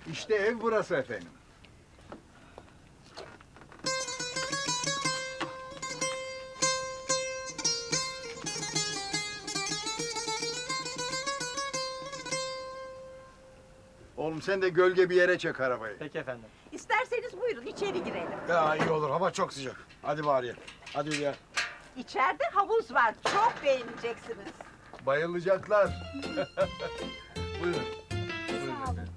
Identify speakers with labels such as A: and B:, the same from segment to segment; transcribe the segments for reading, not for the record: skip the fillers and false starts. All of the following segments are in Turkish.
A: İşte ev burası efendim. Oğlum sen de gölge bir yere çek arabayı.
B: Peki efendim.
C: İsterseniz buyurun içeri girelim.
D: Ya iyi olur, hava çok sıcak. Hadi bari. Hadi Hülya.
C: İçeride havuz var, çok beğeneceksiniz.
A: Bayılacaklar. Buyurun.
C: Sağ olun.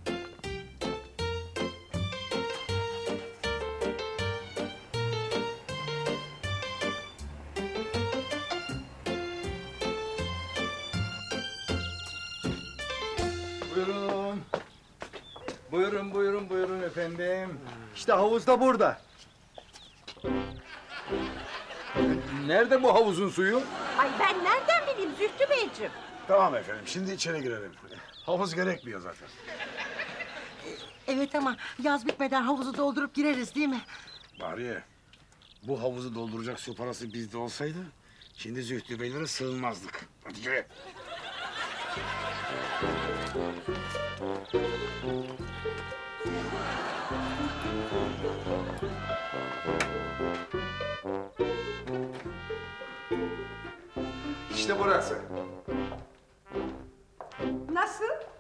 A: Buyurun. Buyurun efendim. İşte havuz da burada. Nerede bu havuzun suyu?
C: Ay ben nereden bileyim Zühtü Beyciğim?
D: Tamam efendim, şimdi içeri girelim. Havuz gerekmiyor zaten.
E: Evet ama yaz bitmeden havuzu doldurup gireriz değil mi?
D: Bariye, bu havuzu dolduracak su parası bizde olsaydı... ...şimdi Zühtü Beylere sığınmazdık. Hadi yürü.
A: İşte burası.
C: Nasıl?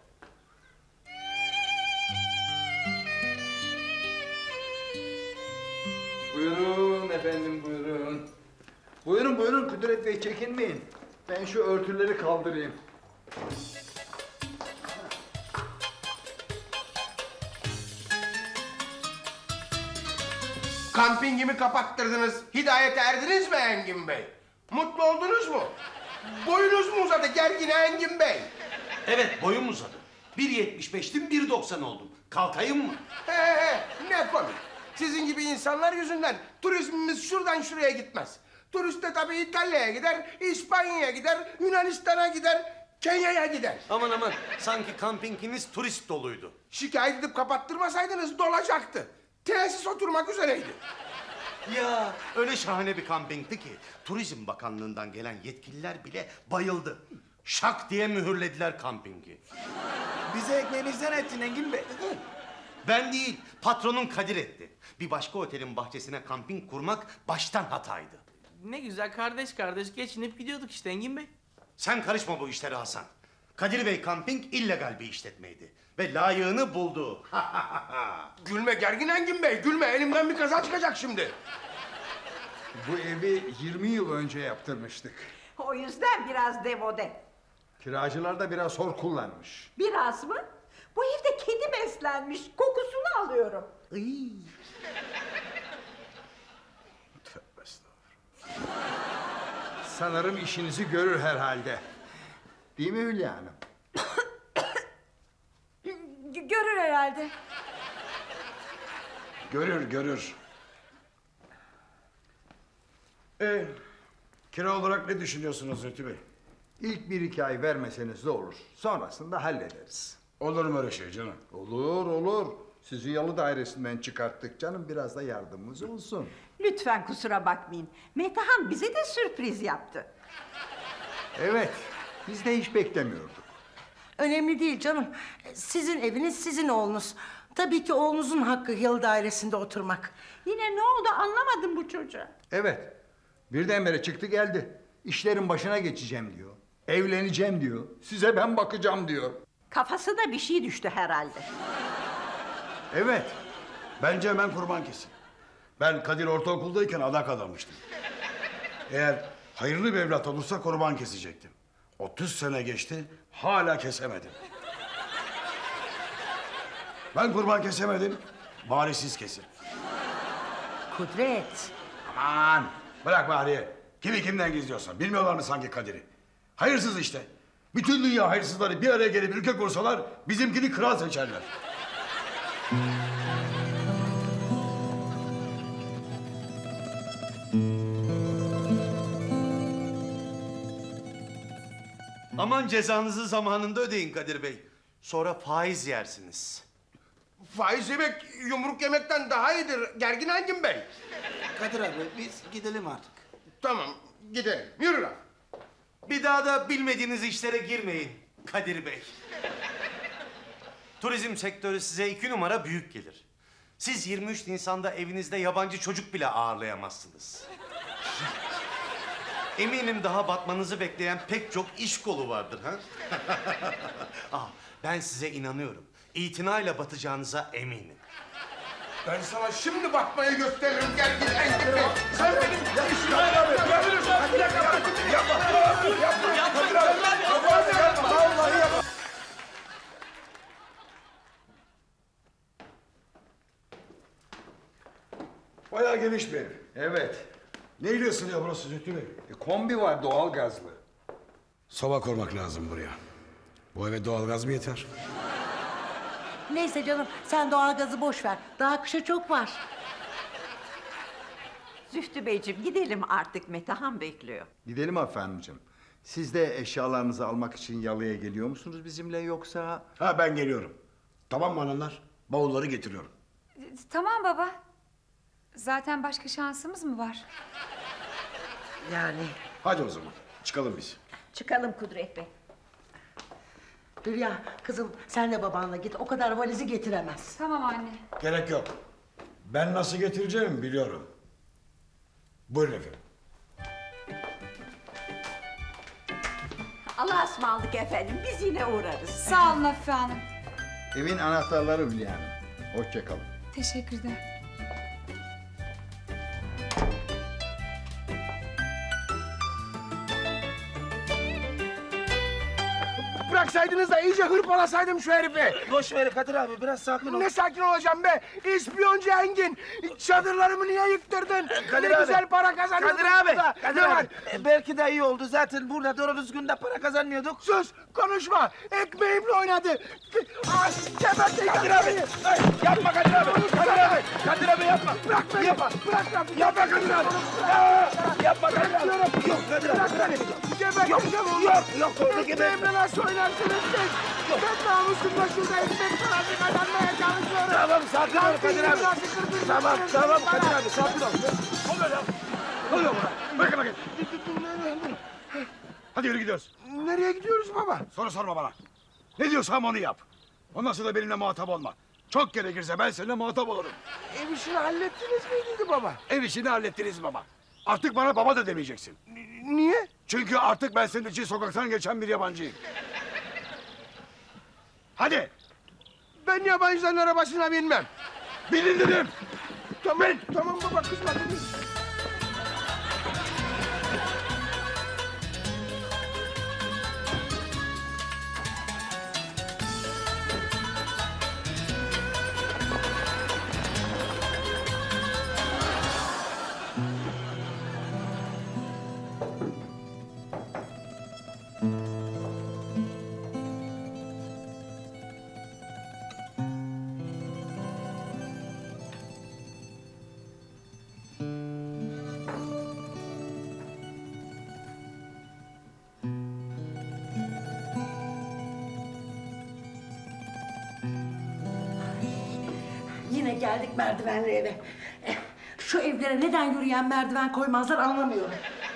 A: Buyurun efendim, buyurun. Buyurun Kudret Bey, çekinmeyin. Ben şu örtüleri kaldırayım.
F: Kampingimi kapattırdınız. Hidayete erdiniz mi Engin Bey? Mutlu oldunuz mu? Boyunuz mu uzadı gergin Engin Bey?
G: Evet, boyum uzadı. 1.75'tim, 1.90 oldum. Kalkayım mı?
F: He, ne komik. Sizin gibi insanlar yüzünden turizmimiz şuradan şuraya gitmez. Turist de tabii İtalya'ya gider, İspanya'ya gider, Yunanistan'a gider, Kenya'ya gider.
G: Aman, sanki kampinginiz turist doluydu.
F: Şikayet edip kapattırmasaydınız dolacaktı. Tesis oturmak üzereydi.
G: Ya öyle şahane bir kampingti ki... ...Turizm Bakanlığı'ndan gelen yetkililer bile bayıldı. Şak diye mühürlediler kampingi.
B: Bize ekmeğimizden ettin Engin Bey.
G: Ben değil, patronun Kadir etti. Bir başka otelin bahçesine kamping kurmak baştan hataydı.
B: Ne güzel kardeş geçinip gidiyorduk işte Engin Bey.
G: Sen karışma bu işlere Hasan. Kadir Bey kamping illegal bir işletmeydi. Ve layığını buldu.
F: Gülme gergin Engin Bey, gülme. Elimden bir kaza çıkacak şimdi.
A: Bu evi 20 yıl önce yaptırmıştık.
C: O yüzden biraz demode.
A: Kiracılar da biraz hor kullanmış.
C: Biraz mı? Bu evde kedi beslenmiş, kokusunu alıyorum.
E: Iy.
D: Tövbe estağfurullah.
A: Sanırım işinizi görür herhalde. Değil mi Hülya Hanım?
C: Görür herhalde.
D: Görür. Kira olarak ne düşünüyorsunuz Zühtü Bey?
A: İlk 1-2 ay vermeseniz de olur. Sonrasında hallederiz.
D: Olur mu öyle şey canım?
A: Olur. Sizi yalı dairesinden çıkarttık canım. Biraz da yardımımız olsun.
C: Lütfen kusura bakmayın. Metehan bize de sürpriz yaptı.
A: Evet. Biz de hiç beklemiyorduk.
E: Önemli değil canım. Sizin eviniz, sizin oğlunuz. Tabii ki oğlunuzun hakkı yalı dairesinde oturmak.
C: Yine ne oldu anlamadım bu çocuğa.
A: Evet. Birdenbire çıktı geldi. İşlerin başına geçeceğim diyor. Evleneceğim diyor. Size ben bakacağım diyor.
C: Kafasına bir şey düştü herhalde.
A: Evet.
D: Bence hemen kurban kesin. Ben Kadir ortaokuldayken adak adamıştım. Eğer hayırlı bir evlat olursa kurban kesecektim. 30 sene geçti, hala kesemedim. Ben kurban kesemedim, bari siz kesin.
E: Kudret.
D: Aman, bırak bari. Kimi kimden gizliyorsan, bilmiyorlar mı sanki Kadir'i? Hayırsız işte. Bütün dünya hayırsızları bir araya gelip ülke kursalar... ...bizimkini kral seçerler.
G: Aman cezanızı zamanında ödeyin Kadir Bey. Sonra faiz yersiniz.
F: Faiz yemek yumruk yemekten daha iyidir gergin Engin Bey.
B: Kadir abi biz gidelim artık.
F: Tamam gidelim, yürü lan.
G: Bir daha da bilmediğiniz işlere girmeyin Kadir Bey. turizm sektörü size 2 numara büyük gelir. Siz 23 Nisan'da evinizde yabancı çocuk bile ağırlayamazsınız. Eminim daha batmanızı bekleyen pek çok iş kolu vardır ha? Ben size inanıyorum. İtinayla batacağınıza eminim.
F: Ben sana şimdi bakmayı gösteririm. Gel git Engin Bey. Sen benim işimi yapabilirsin. Yapma.
D: Bayağı geniş bir ev.
A: Evet.
D: Neyle ısınıyor burası Zühtü Bey?
A: Kombi var doğal gazlı.
D: Soba kurmak lazım buraya. Bu eve doğalgaz mı yeter?
E: Neyse canım, sen doğalgazı boş ver. Daha kışa çok var.
C: Zühtü Beyciğim gidelim artık, Metehan bekliyor.
A: Gidelim efendimciğim. Siz de eşyalarınızı almak için yalıya geliyor musunuz bizimle yoksa?
D: Ha, ben geliyorum. Tamam mı hanımlar? Bavulları getiriyorum.
H: Tamam baba. Zaten başka şansımız mı var?
E: Yani
D: Hadi o zaman çıkalım biz.
C: Çıkalım Kudret Bey.
E: Hülya, kızım sen de babanla git. O kadar valizi getiremez.
H: Tamam anne.
D: Gerek yok. Ben nasıl getireceğimi biliyorum. Buyurun efendim.
C: Allah'a ısmarladık efendim, biz yine uğrarız.
H: Sağ olun Afife Hanım.
A: Evin anahtarları Hülya Hanım. Hoşça kalın.
H: Teşekkür ederim.
F: Bıraksaydınız da iyice hırpalasaydım şu herifi.
I: Boş ver Kadir abi, biraz sakin ol.
F: Ne sakin olacağım be? İspiyoncu Engin. Çadırlarımı niye yıktırdın?
I: Kadir
F: ne
I: abi.
F: güzel para kazanıyorduk.
I: Kadir abi,
F: burada.
I: Kadir
F: Ne
I: abi.
F: var?
I: Belki de iyi oldu. Zaten burada doğru düzgün de para kazanmıyorduk.
F: Sus, konuşma. Ekmeğimle oynadı. Gebertin
I: Kadir abi, ay, yapma Kadir abi. Kadir abi, Kadir abi yapma.
F: Bırak beni.
I: Yapma.
F: Bırak lan.
I: Yapma Kadir abi. Yapma Kadir abi. Yok Kadir abi.
F: Bırak beni. Geberteceğim onu.
I: Yok, orada geber.
F: Ekmeğimle nasıl oynarsınız siz? Ben namusumla şurada ekmek parası kazanmaya çalışıyorum.
I: Tamam, sakin ol Kadir abi.
F: Nasıl kırdınız?
I: Tamam Kadir abi, sakin ol.
D: Oluyor buna. Bırakın bakayım. Hadi yürü gidiyoruz.
F: Nereye gidiyoruz baba?
D: Soru sorma bana. Ne diyorsam onu yap. Ondan sonra da benimle muhatap olma. Çok gerekirse ben seninle muhatap olurum.
F: Ev işini hallettiniz miydi baba?
D: Ev işini hallettiniz baba. Artık bana baba da demeyeceksin.
F: Niye?
D: Çünkü artık ben senin için sokaktan geçen bir yabancıyım. Hadi.
F: Ben yabancıların arabasına binmem.
D: Binin dedim.
F: Tamam baba, kızma beni.
E: Yine geldik merdivenli eve. Şu evlere neden yürüyen merdiven koymazlar anlamıyorum.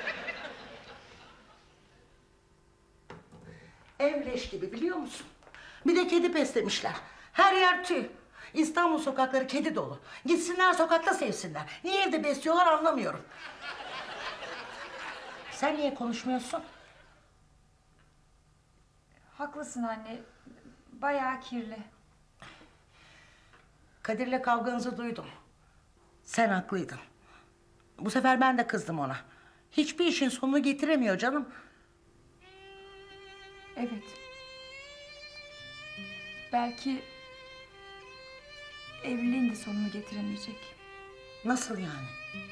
E: Ev leş gibi, biliyor musun? Bir de kedi beslemişler. Her yer tüy. İstanbul sokakları kedi dolu. Gitsinler sokakta sevsinler. Niye evde besliyorlar anlamıyorum. Sen niye konuşmuyorsun?
H: Haklısın anne. Bayağı kirli.
E: Kadir'le kavganızı duydum. Sen haklıydın. Bu sefer ben de kızdım ona. Hiçbir işin sonunu getiremiyor canım.
H: Evet. Belki evliliğin de sonunu getiremeyecek.
E: Nasıl yani?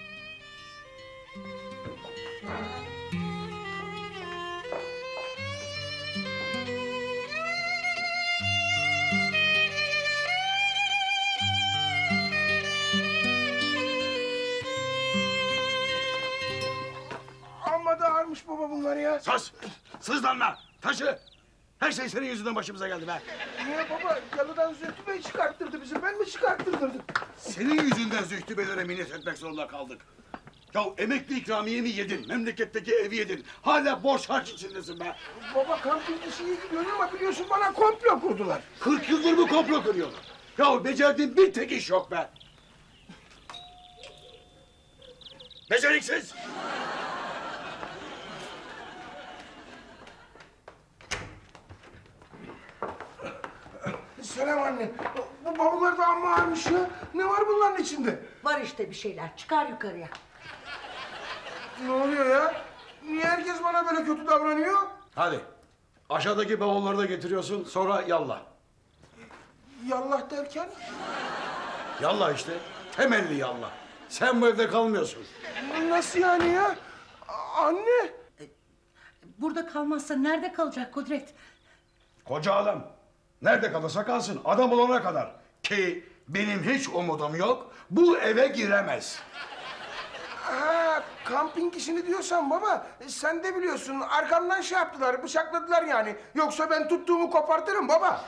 F: Amma da ağırmış baba bunlar ya.
D: Sus. Sızlanma. Taşı. Her şey senin yüzünden başımıza geldi be.
F: Niye baba? Yalıdan Zühtü Bey çıkarttırdı bizi. Ben mi çıkarttırdım?
D: Senin yüzünden Zühtü Beylere minnet etmek zorunda kaldık. Ya emekli ikramiyemi yedin, memleketteki evi yedin. Hala borç harç içindesin be.
F: Baba kamping işi iyi gidiyor ama biliyorsun bana komplo kurdular.
D: 40 yıldır bu komplo kuruyorlar. Ya becerdiğin bir tek iş yok be. Beceriksiz.
F: Selam anne. Bu bavullar da amma ağırmış ya. Ne var bunların içinde?
E: Var işte bir şeyler. Çıkar yukarıya.
F: Ne oluyor ya? Niye herkes bana böyle kötü davranıyor?
D: Hadi. Aşağıdaki bavulları da getiriyorsun, sonra yallah.
F: Yallah derken?
D: Yallah işte. Temelli yallah. Sen bu evde kalmıyorsun.
F: Nasıl yani ya? Anne.
E: Burada kalmazsa nerede kalacak Kudret?
D: Koca adam. Nerede kalırsa kalsın. Adam olana kadar. Ki benim hiç umudum yok. Bu eve giremez.
F: Ha, kamping işini diyorsan baba, sen de biliyorsun arkamdan şey yaptılar, bıçakladılar yani. Yoksa ben tuttuğumu kopartırım baba.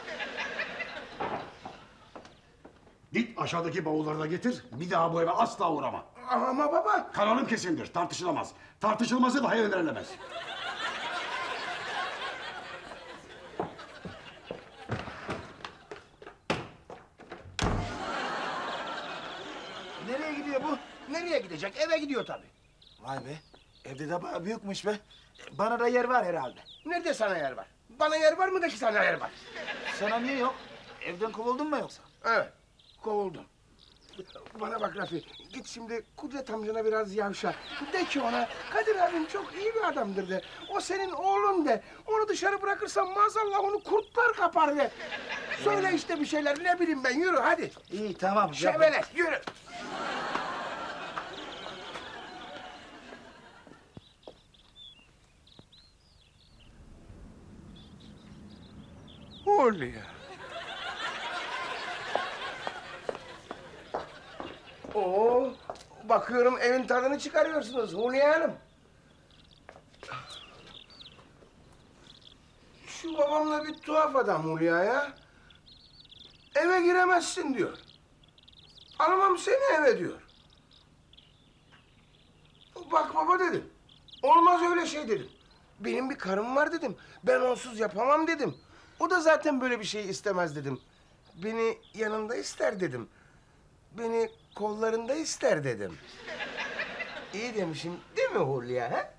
D: Git aşağıdaki bavulları da getir. Bir daha bu eve asla uğrama.
F: Ama baba.
D: Kanunum kesindir. Tartışılamaz. Tartışılması dahi önerilemez.
F: Nereye gidiyor bu? Nereye gidecek? Eve gidiyor tabii.
I: Vay be. Evde de bayağı büyükmüş be. Bana da yer var herhalde.
F: Nerede sana yer var? Bana yer var mı da ki sana yer var?
I: Sana niye yok? Evden kovuldun mu yoksa?
F: Evet, kovuldum. Bana bak Rafi, git şimdi Kudret amcana biraz yavşa. De ki ona, Kadir abim çok iyi bir adamdır de. O senin oğlun de. Onu dışarı bırakırsan maazallah onu kurtlar kapar de. Söyle işte bir şeyler, ne bileyim ben, yürü hadi.
I: İyi tamam.
F: Şevele, yürü. Hulya. Oo, bakıyorum evin tadını çıkarıyorsunuz Hulya Hanım. Şu babamla bir tuhaf adam Hulya ya. Eve giremezsin diyor. Almam seni eve diyor. Bak baba dedim. Olmaz öyle şey dedim. Benim bir karım var dedim. Ben onsuz yapamam dedim. O da zaten böyle bir şey istemez dedim. Beni yanında ister dedim. Beni kollarında ister dedim. İyi demişim değil mi Hulya? He?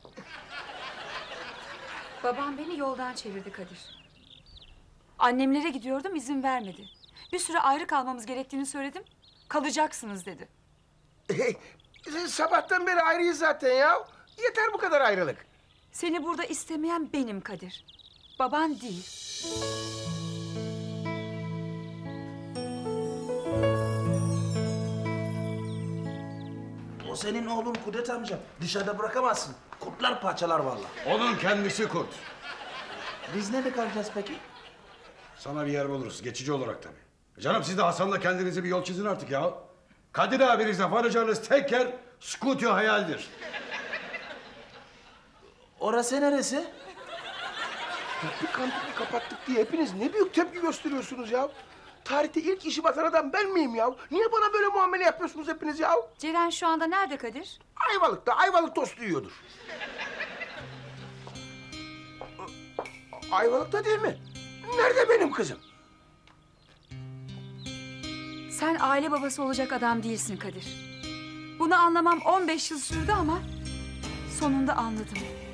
H: Babam beni yoldan çevirdi Kadir. Annemlere gidiyordum, izin vermedi. Bir süre ayrı kalmamız gerektiğini söyledim. Kalacaksınız dedi.
F: Sabahtan beri ayrıyız zaten ya. Yeter bu kadar ayrılık.
H: Seni burada istemeyen benim Kadir. Baban değil.
I: O senin oğlun Kudret amca. Dışarıda bırakamazsın. Kurtlar parçalar vallahi.
D: Onun kendisi kurt.
I: Biz nerede kalacağız peki?
D: Sana bir yer buluruz. Geçici olarak tabii. Canım siz de Hasan'la kendinize bir yol çizin artık ya. Kadir abinizle varacağınız tek yer Skutyo hayaldir.
I: Orası neresi?
F: Ya bir kampını kapattık diye hepiniz ne büyük tepki gösteriyorsunuz ya. Tarihte ilk işi batan adam ben miyim ya? Niye bana böyle muamele yapıyorsunuz hepiniz ya?
H: Ceren şu anda nerede Kadir?
F: Ayvalık'ta Ayvalık tostu yiyordur. Ayvalık'ta değil mi? Nerede benim kızım?
H: Sen aile babası olacak adam değilsin Kadir. Bunu anlamam 15 yıl sürdü ama sonunda anladım.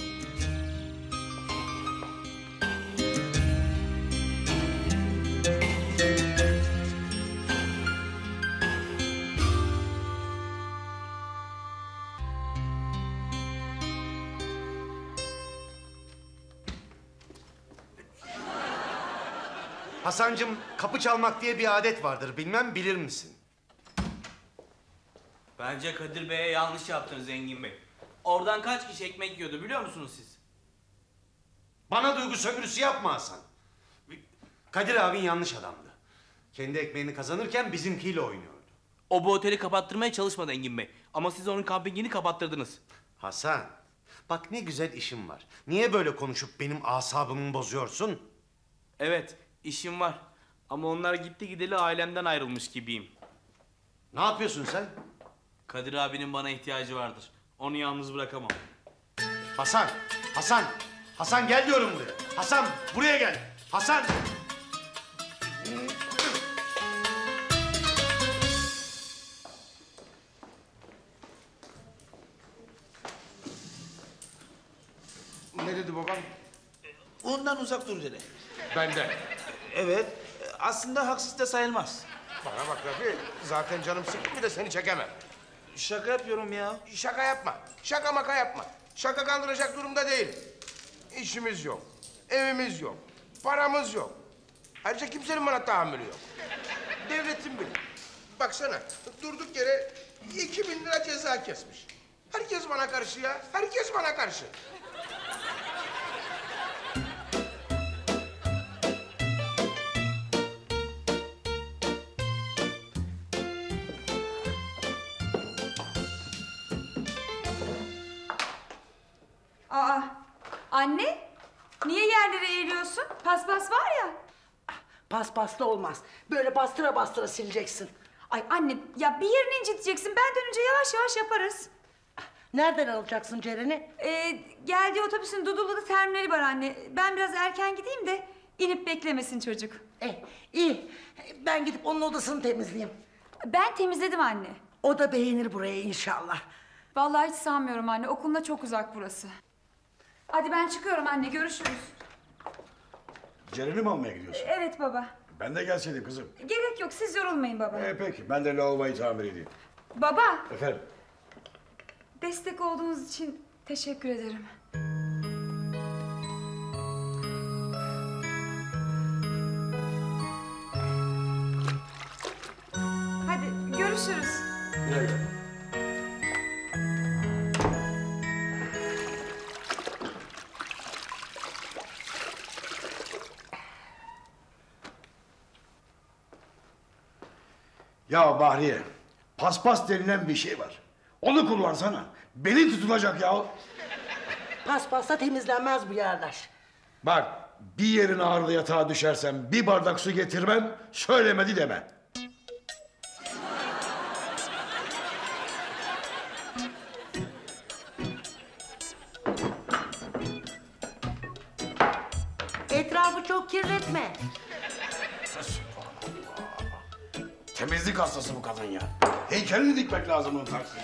G: Hasancığım, kapı çalmak diye bir adet vardır. Bilmem bilir misin?
B: Bence Kadir Bey'e yanlış yaptınız Engin Bey. Oradan kaç kişi ekmek yiyordu biliyor musunuz siz?
G: Bana duygu sömürüsü yapma Hasan. Kadir abin yanlış adamdı. Kendi ekmeğini kazanırken bizimkiyle oynuyordu.
B: O bu oteli kapattırmaya çalışmadı Engin Bey. Ama siz onun kampingini kapattırdınız.
G: Hasan, bak ne güzel işim var. Niye böyle konuşup benim asabımı bozuyorsun?
B: Evet, işim var. Ama onlar gitti gideli ailemden ayrılmış gibiyim.
G: Ne yapıyorsun sen?
B: Kadir abinin bana ihtiyacı vardır. Onu yalnız bırakamam.
G: Hasan, Hasan, Hasan gel diyorum buraya. Hasan buraya gel. Hasan.
F: Ne dedi babam?
I: Ondan uzak dur dedi.
F: Benden.
I: Evet, aslında haksız da sayılmaz.
F: Bana bak Rafi, zaten canım sıkkın bir de seni çekemem.
I: Şaka yapıyorum ya.
F: Şaka yapma, şaka maka yapma. Şaka kaldıracak durumda değil. İşimiz yok, evimiz yok, paramız yok. Ayrıca kimsenin bana tahammülü yok. Devletin bile. Baksana, durduk yere 2000 lira ceza kesmiş. Herkes bana karşı ya, herkes bana karşı.
H: Aa, anne, niye yerlere eğiliyorsun? Paspas var ya.
E: Paspaslı olmaz. Böyle bastıra bastıra sileceksin.
H: Ay anne, ya bir yerini inciteceksin. Ben dönünce yavaş yavaş yaparız.
E: Nereden alacaksın Ceren'i?
H: Geldiği otobüsün Dudullu'da terminali var anne. Ben biraz erken gideyim de inip beklemesin çocuk.
E: İyi. Ben gidip onun odasını temizleyeyim.
H: Ben temizledim anne.
E: O da beğenir burayı inşallah.
H: Vallahi hiç sanmıyorum anne. Okuluna çok uzak burası. Hadi ben çıkıyorum anne. Görüşürüz.
D: Ceren'i mi almaya gidiyorsun?
H: Evet baba.
D: Ben de gelseydim kızım.
H: Gerek yok. Siz yorulmayın baba.
D: Peki ben de lavaboyu tamir edeyim.
H: Baba,
D: Efendim?
H: destek olduğunuz için teşekkür ederim. Hadi görüşürüz.
D: Güle güle. Ya Bahriye, paspas denilen bir şey var. Onu kullansana. Beni tutulacak ya.
E: Paspasla temizlenmez bu yerler.
D: Bak, bir yerin ağrılı yatağa düşersem bir bardak su getirmem, söylemedi deme.
E: Etrafı çok kirletme.
D: Temizlik hastası bu kadın ya. Heykelini dikmek lazım onun taksini.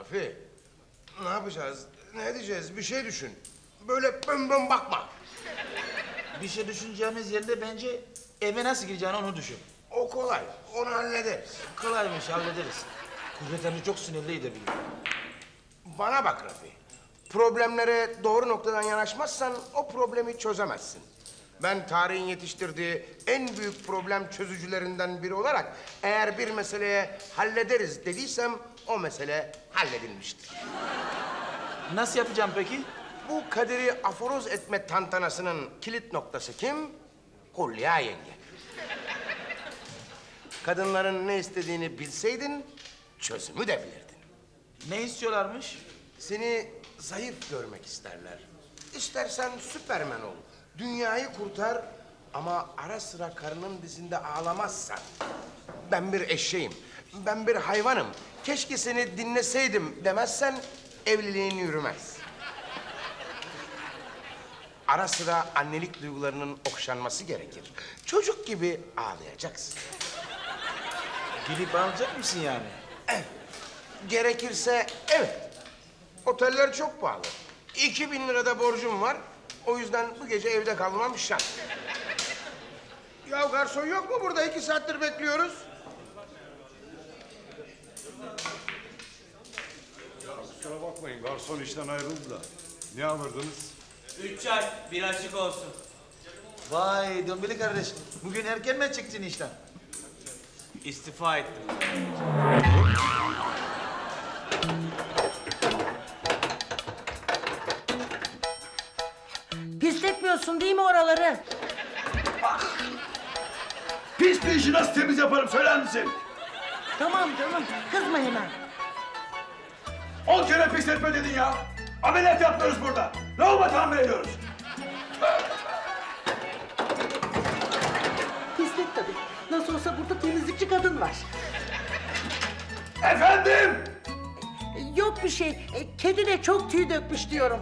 F: Rafi, ne yapacağız? Ne edeceğiz? Bir şey düşün. Böyle bön bakma.
I: Bir şey düşüneceğimiz yerde bence eve nasıl gireceğini onu düşün.
F: O kolay. Onu hallederiz.
I: Kolaymış hallederiz. Kudret amca çok sinirliydi biliyorum.
F: Bana bak Rafi. Problemlere doğru noktadan yanaşmazsan o problemi çözemezsin. Ben tarihin yetiştirdiği en büyük problem çözücülerinden biri olarak eğer bir meseleye hallederiz dediysem o mesele halledilmiştir.
I: Nasıl yapacağım peki?
F: Bu Kadir'i aforoz etme tantanasının kilit noktası kim? Hulya yenge. Kadınların ne istediğini bilseydin çözümü de bilirdin.
I: Ne istiyorlarmış?
F: Seni zayıf görmek isterler. İstersen Süpermen ol. Dünyayı kurtar ama ara sıra karının dizinde ağlamazsan. Ben bir eşeğim, ben bir hayvanım. Keşke seni dinleseydim demezsen evliliğin yürümez. Ara sıra annelik duygularının okşanması gerekir. Çocuk gibi ağlayacaksın.
I: Gidip alacak mısın yani?
F: Evet. Gerekirse evet. Oteller çok pahalı. 2000 lirada borcum var. O yüzden bu gece evde kalmam şart. Ya garson yok mu burada? 2 saattir bekliyoruz.
D: Kusura bakmayın, garson işten ayrıldı da. Ne alırdınız?
B: 3 çay, bir açık olsun.
I: Vay Dombili kardeş. Bugün erken mi çıktın işten?
B: İstifa ettim.
E: Pisletmiyorsun değil mi oraları?
D: Pis bir işi nasıl temiz yaparım söyler misin?
E: Tamam kızma hemen.
D: 10 kere pisletme dedin ya. Ameliyat yapmıyoruz burada. Lavabo tamir ediyoruz.
E: Pislet tabii. Nasıl olsa burada temizlikçi kadın var.
D: Efendim?
E: Yok bir şey. Kedi de çok tüy dökmüş diyorum.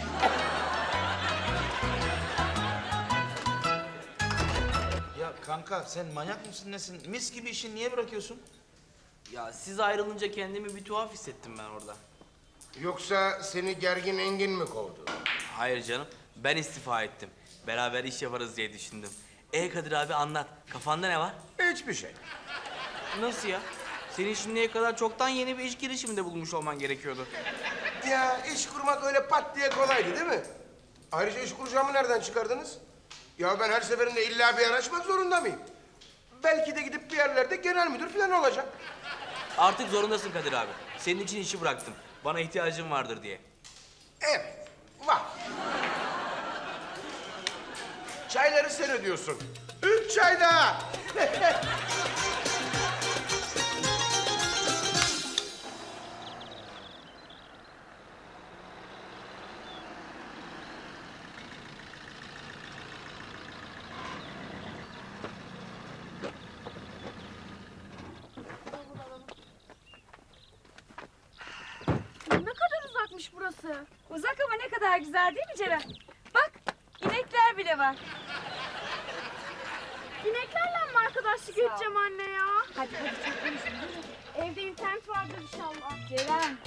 I: Ya kanka sen manyak mısın nesin? Mis gibi işi niye bırakıyorsun?
B: Ya siz ayrılınca kendimi bir tuhaf hissettim ben orada.
F: Yoksa seni gergin Engin mi kovdu?
B: Hayır canım, ben istifa ettim. Beraber iş yaparız diye düşündüm. Kadir abi anlat, kafanda ne var?
F: Hiçbir şey.
B: Nasıl ya? Senin şimdiye kadar çoktan yeni bir iş girişiminde bulmuş olman gerekiyordu.
F: Ya iş kurmak öyle pat diye kolaydı değil mi? Ayrıca iş kuracağımı nereden çıkardınız? Ya ben her seferinde illa bir yanaşmak zorunda mıyım? Belki de gidip bir yerlerde genel müdür falan olacak.
B: Artık zorundasın Kadir abi. Senin için işi bıraktım. Bana ihtiyacın vardır diye.
F: Evet, var. Çayları sen ödüyorsun. 3 çay daha.
H: Ne kadar uzakmış burası. Uzak ama ne kadar güzel değil mi Ceren? Bak inekler bile var.
J: İneklerle mi arkadaşlık edeceğim anne ya?
H: Hadi çok konuşma.
J: Evde internet vardır inşallah.
H: Ceren.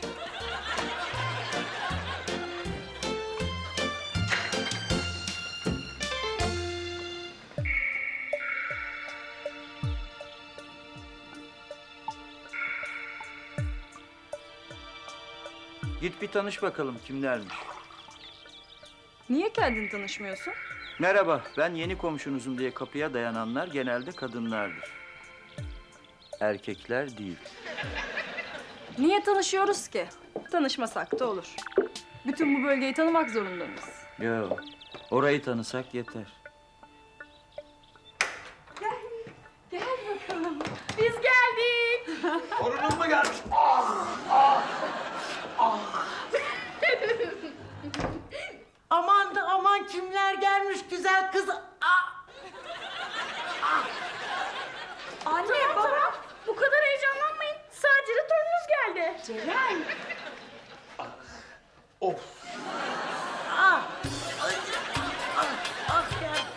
K: Git bir tanış bakalım kimlermiş.
H: Niye kendin tanışmıyorsun?
K: Merhaba, ben yeni komşunuzum diye kapıya dayananlar genelde kadınlardır. Erkekler değil.
H: Niye tanışıyoruz ki? Tanışmasak da olur. Bütün bu bölgeyi tanımak zorunda mıyız?
K: Yo, orayı tanısak yeter.
H: Gel bakalım. Biz geldik.
D: Torunum mu gelmiş?
E: Aman da aman kimler gelmiş güzel kız.
J: Anne, baba, bu kadar heyecanlanmayın. Sadece de torununuz geldi.
H: Ceren.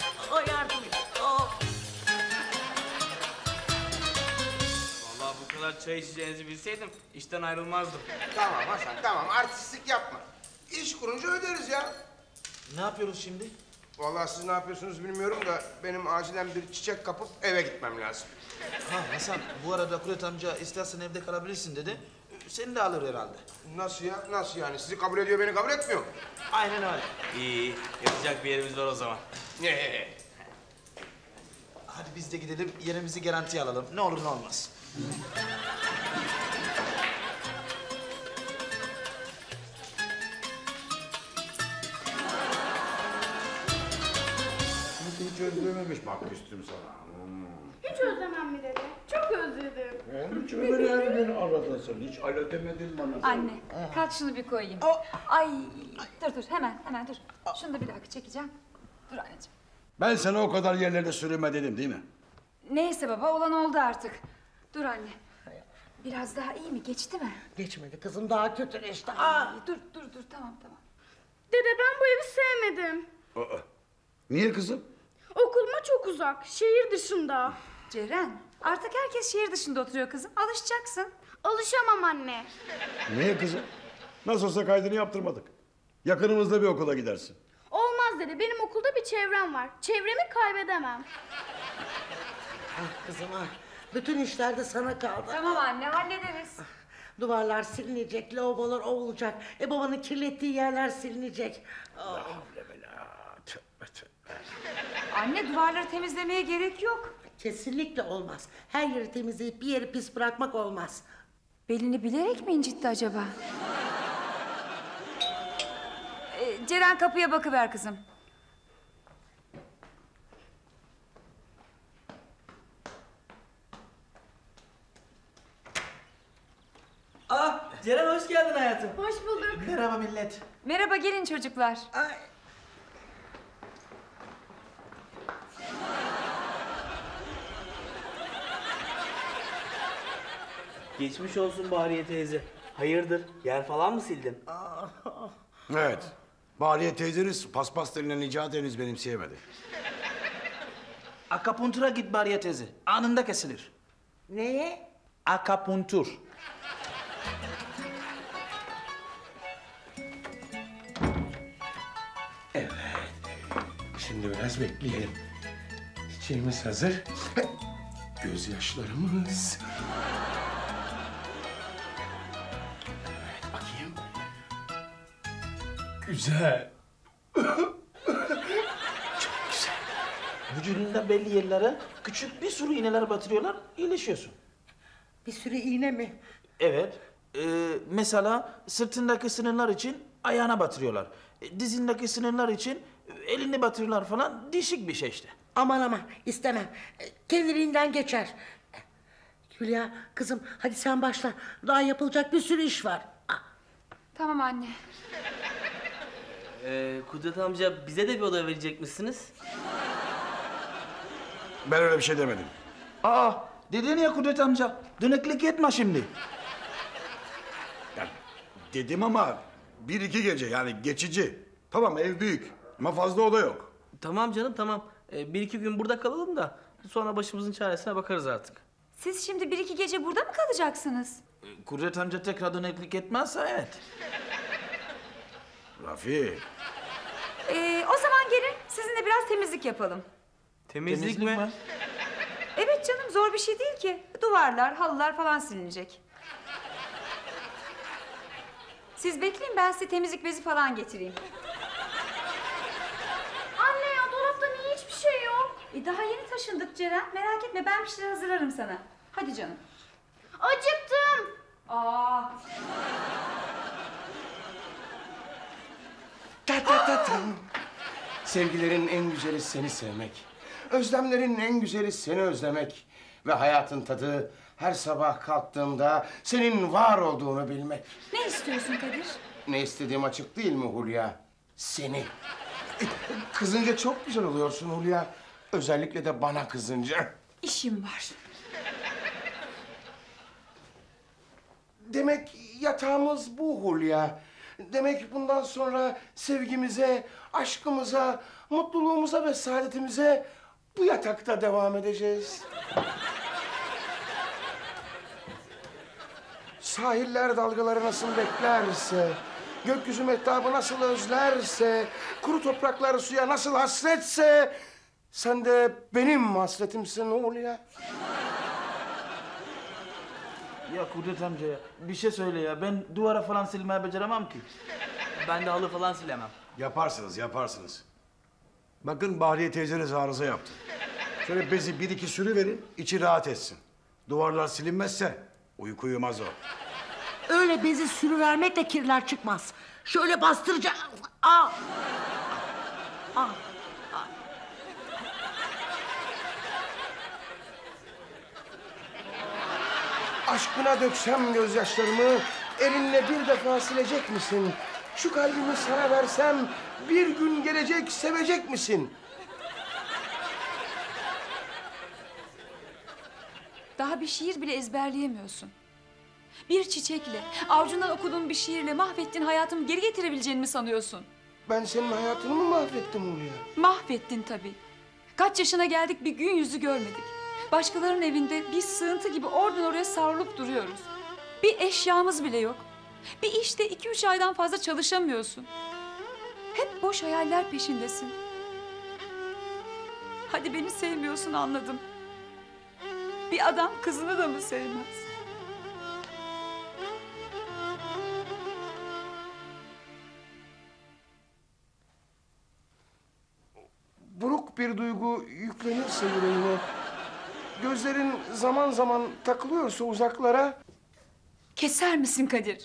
B: Vallahi bu kadar kadar çay içeceğinizi bilseydim işten ayrılmazdım.
F: Tamam Hasan, tamam. Artistlik yapma. İş kurunca öderiz ya.
I: Ne yapıyoruz şimdi?
F: Vallahi siz ne yapıyorsunuz bilmiyorum da benim acilen bir çiçek kapıp eve gitmem lazım.
I: Ha Hasan, bu arada Kudret amca istersen evde kalabilirsin dedi. Seni de alır herhalde.
F: Nasıl ya? Nasıl yani? Sizi kabul ediyor, beni kabul etmiyor mu?
I: Aynen öyle.
B: İyi, yatacak bir yerimiz var o zaman.
I: Hadi biz de gidelim, yerimizi garantiye alalım. Ne olur ne olmaz.
D: Hiç özlememiş bak üstüm sana.
J: Hiç özlemem mi dede? Çok özledim.
D: Onun için böyle yani beni aradın sen. Hiç alo demedin bana.
H: Anne, kalk şunu bir koyayım. Ay, dur hemen dur. Şunu da bir dakika çekeceğim. Dur anneciğim.
D: Ben sana o kadar yerlerde sürünme dedim değil mi?
H: Neyse baba, olan oldu artık. Dur anne. Biraz daha iyi mi? Geçti mi?
E: Geçmedi kızım, daha kötüleşti.
H: Ay, dur, tamam.
J: Dede ben bu evi sevmedim.
D: Aa, niye kızım?
J: Okuluma çok uzak. Şehir dışında.
H: Ceren, artık herkes şehir dışında oturuyor kızım. Alışacaksın.
J: Alışamam anne.
D: Niye kızım? Nasıl olsa kaydını yaptırmadık. Yakınımızda bir okula gidersin.
J: Olmaz dede. Benim okulda bir çevrem var. Çevremi kaybedemem.
E: Ah kızım ah. Bütün işler de sana kaldı.
H: Tamam anne, hallederiz.
E: Duvarlar silinecek, lavabolar olacak. Babanın kirlettiği yerler silinecek.
H: Anne, duvarları temizlemeye gerek yok.
E: Kesinlikle olmaz. Her yeri temizleyip bir yeri pis bırakmak olmaz.
H: Belini bilerek mi incitti acaba? Ceren, kapıya bakıver kızım.
B: Ceren hoş geldin hayatım.
J: Hoş bulduk.
I: Merhaba millet.
H: Merhaba, gelin çocuklar.
B: Geçmiş olsun Bahriye teyze. Hayırdır, yer falan mı sildin?
D: Evet. Bahriye teyzeniz paspas denilen icat henüz benimseyemedi.
I: Akapuntura git Bariye teyze. Anında kesilir.
E: Neye?
I: Akapuntur.
F: Şimdi biraz bekleyelim. Çiçeğimiz hazır. Gözyaşlarımız. Evet, bakayım. Güzel.
I: Vücudunda belli yerlere küçük bir sürü iğneler batırıyorlar, iyileşiyorsun.
E: Bir sürü iğne mi?
I: Evet. Mesela sırtındaki sınırlar için ayağına batırıyorlar. Dizindeki sınırlar için elini batırıyorlar falan. Değişik bir şey işte.
E: Aman istemem. Kendiliğinden geçer. Hülya kızım hadi sen başla. Daha yapılacak bir sürü iş var.
H: Tamam anne.
B: Kudret amca bize de bir oda verecek misiniz?
D: Ben öyle bir şey demedim.
I: Aa, dedin ya Kudret amca. Döneklik etme şimdi.
D: Yani dedim ama bir iki gece yani geçici. Tamam ev büyük ama fazla oda yok.
B: Tamam canım tamam. Bir iki gün burada kalalım da sonra başımızın çaresine bakarız artık.
H: Siz şimdi bir iki gece burada mı kalacaksınız?
I: Kudret amca tekrar döneklik etmezse evet.
D: Rafi.
H: O zaman gelin sizinle biraz temizlik yapalım.
B: Temizlik mi?
H: Evet canım, zor bir şey değil ki. Duvarlar, halılar falan silinecek. Siz bekleyin, ben size temizlik bezi falan getireyim.
J: Anne ya dolapta niye hiçbir şey yok?
H: Daha yeni taşındık Ceren. Merak etme, ben bir şeyler hazırlarım sana. Hadi canım.
J: Acıktım.
H: Aa.
F: Sevgilerin en güzeli seni sevmek. Özlemlerin en güzeli seni özlemek. Ve hayatın tadı her sabah kalktığımda senin var olduğunu bilmek.
H: Ne istiyorsun Kadir?
F: Ne istediğim açık değil mi Hulya? Seni. Kızınca çok güzel oluyorsun Hulya. Özellikle de bana kızınca.
H: İşim var.
F: Demek yatağımız bu Hulya. Demek bundan sonra sevgimize, aşkımıza, mutluluğumuza ve saadetimize bu yatakta devam edeceğiz. Sahiller dalgaları nasıl beklerse, gökyüzü mehtabı nasıl özlerse, kuru topraklar suya nasıl hasretse, sen de benim hasretimsin Hulya.
I: Ya Kudret amca ya, bir şey söyle ya. Ben duvara falan silmeye beceremem ki.
B: Ben de halı falan silemem.
D: Yaparsınız, yaparsınız. Bakın Bahriye teyzeniz arıza yaptı. Şöyle bezi bir iki sürüverin, içi rahat etsin. Duvarlar silinmezse uyku uyumaz o.
E: Öyle bezi sürüvermekle kirler çıkmaz. Şöyle bastıracağım. Aa! Aa!
F: Aşkına döksem gözyaşlarımı, elinle bir defa silecek misin? Şu kalbimi sana versem, bir gün gelecek sevecek misin?
H: Daha bir şiir bile ezberleyemiyorsun. Bir çiçekle, avcundan okuduğun bir şiirle mahvettiğin hayatımı geri getirebileceğini mi sanıyorsun?
F: Ben senin hayatını mı mahvettim Hulya?
H: Mahvettin tabii. Kaç yaşına geldik bir gün yüzü görmedik. Başkalarının evinde bir sığıntı gibi oradan oraya savrulup duruyoruz. Bir eşyamız bile yok. Bir işte 2-3 aydan fazla çalışamıyorsun. Hep boş hayaller peşindesin. Hadi beni sevmiyorsun anladım. Bir adam kızını da mı sevmez?
F: Buruk bir duygu yüklenirse yüreğine, gözlerin zaman zaman takılıyorsa uzaklara,
H: Keser misin Kadir?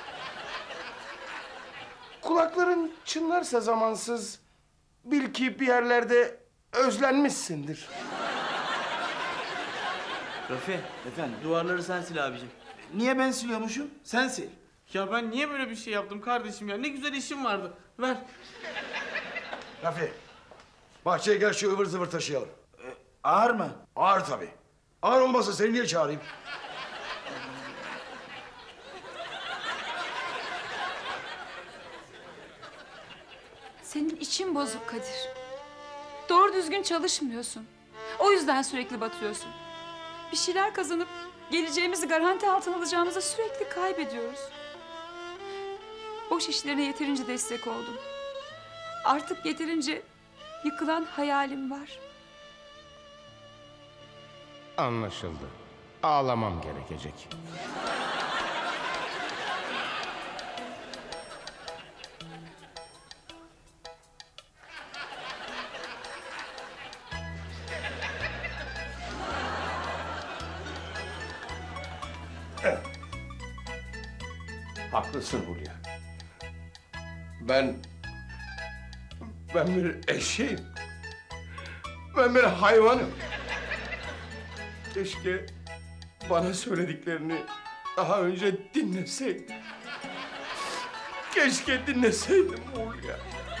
F: kulakların çınlarsa zamansız, bil ki bir yerlerde özlenmişsindir.
B: Rafi,
I: Efendim?
B: duvarları sen sil abicim.
I: Niye ben siliyormuşum? Sen sil.
L: Ya ben niye böyle bir şey yaptım kardeşim ya? Ne güzel işim vardı. Ver.
D: Rafi, bahçeye gel şu ıvır zıvır taşıyalım.
I: Ağır mı?
D: Ağır tabii. Ağır olmasa seni niye çağırayım?
H: Senin için bozuk Kadir. Doğru düzgün çalışmıyorsun. O yüzden sürekli batıyorsun. Bir şeyler kazanıp geleceğimizi garanti altına alacağımızı sürekli kaybediyoruz. Boş işlerine yeterince destek oldum. Artık yeterince yıkılan hayalim var.
F: Anlaşıldı. Ağlamam gerekecek. Haklısın Hulya. Ben bir eşeğim. Ben bir hayvanım. Keşke bana söylediklerini daha önce dinleseydim. Keşke dinleseydim Hulya.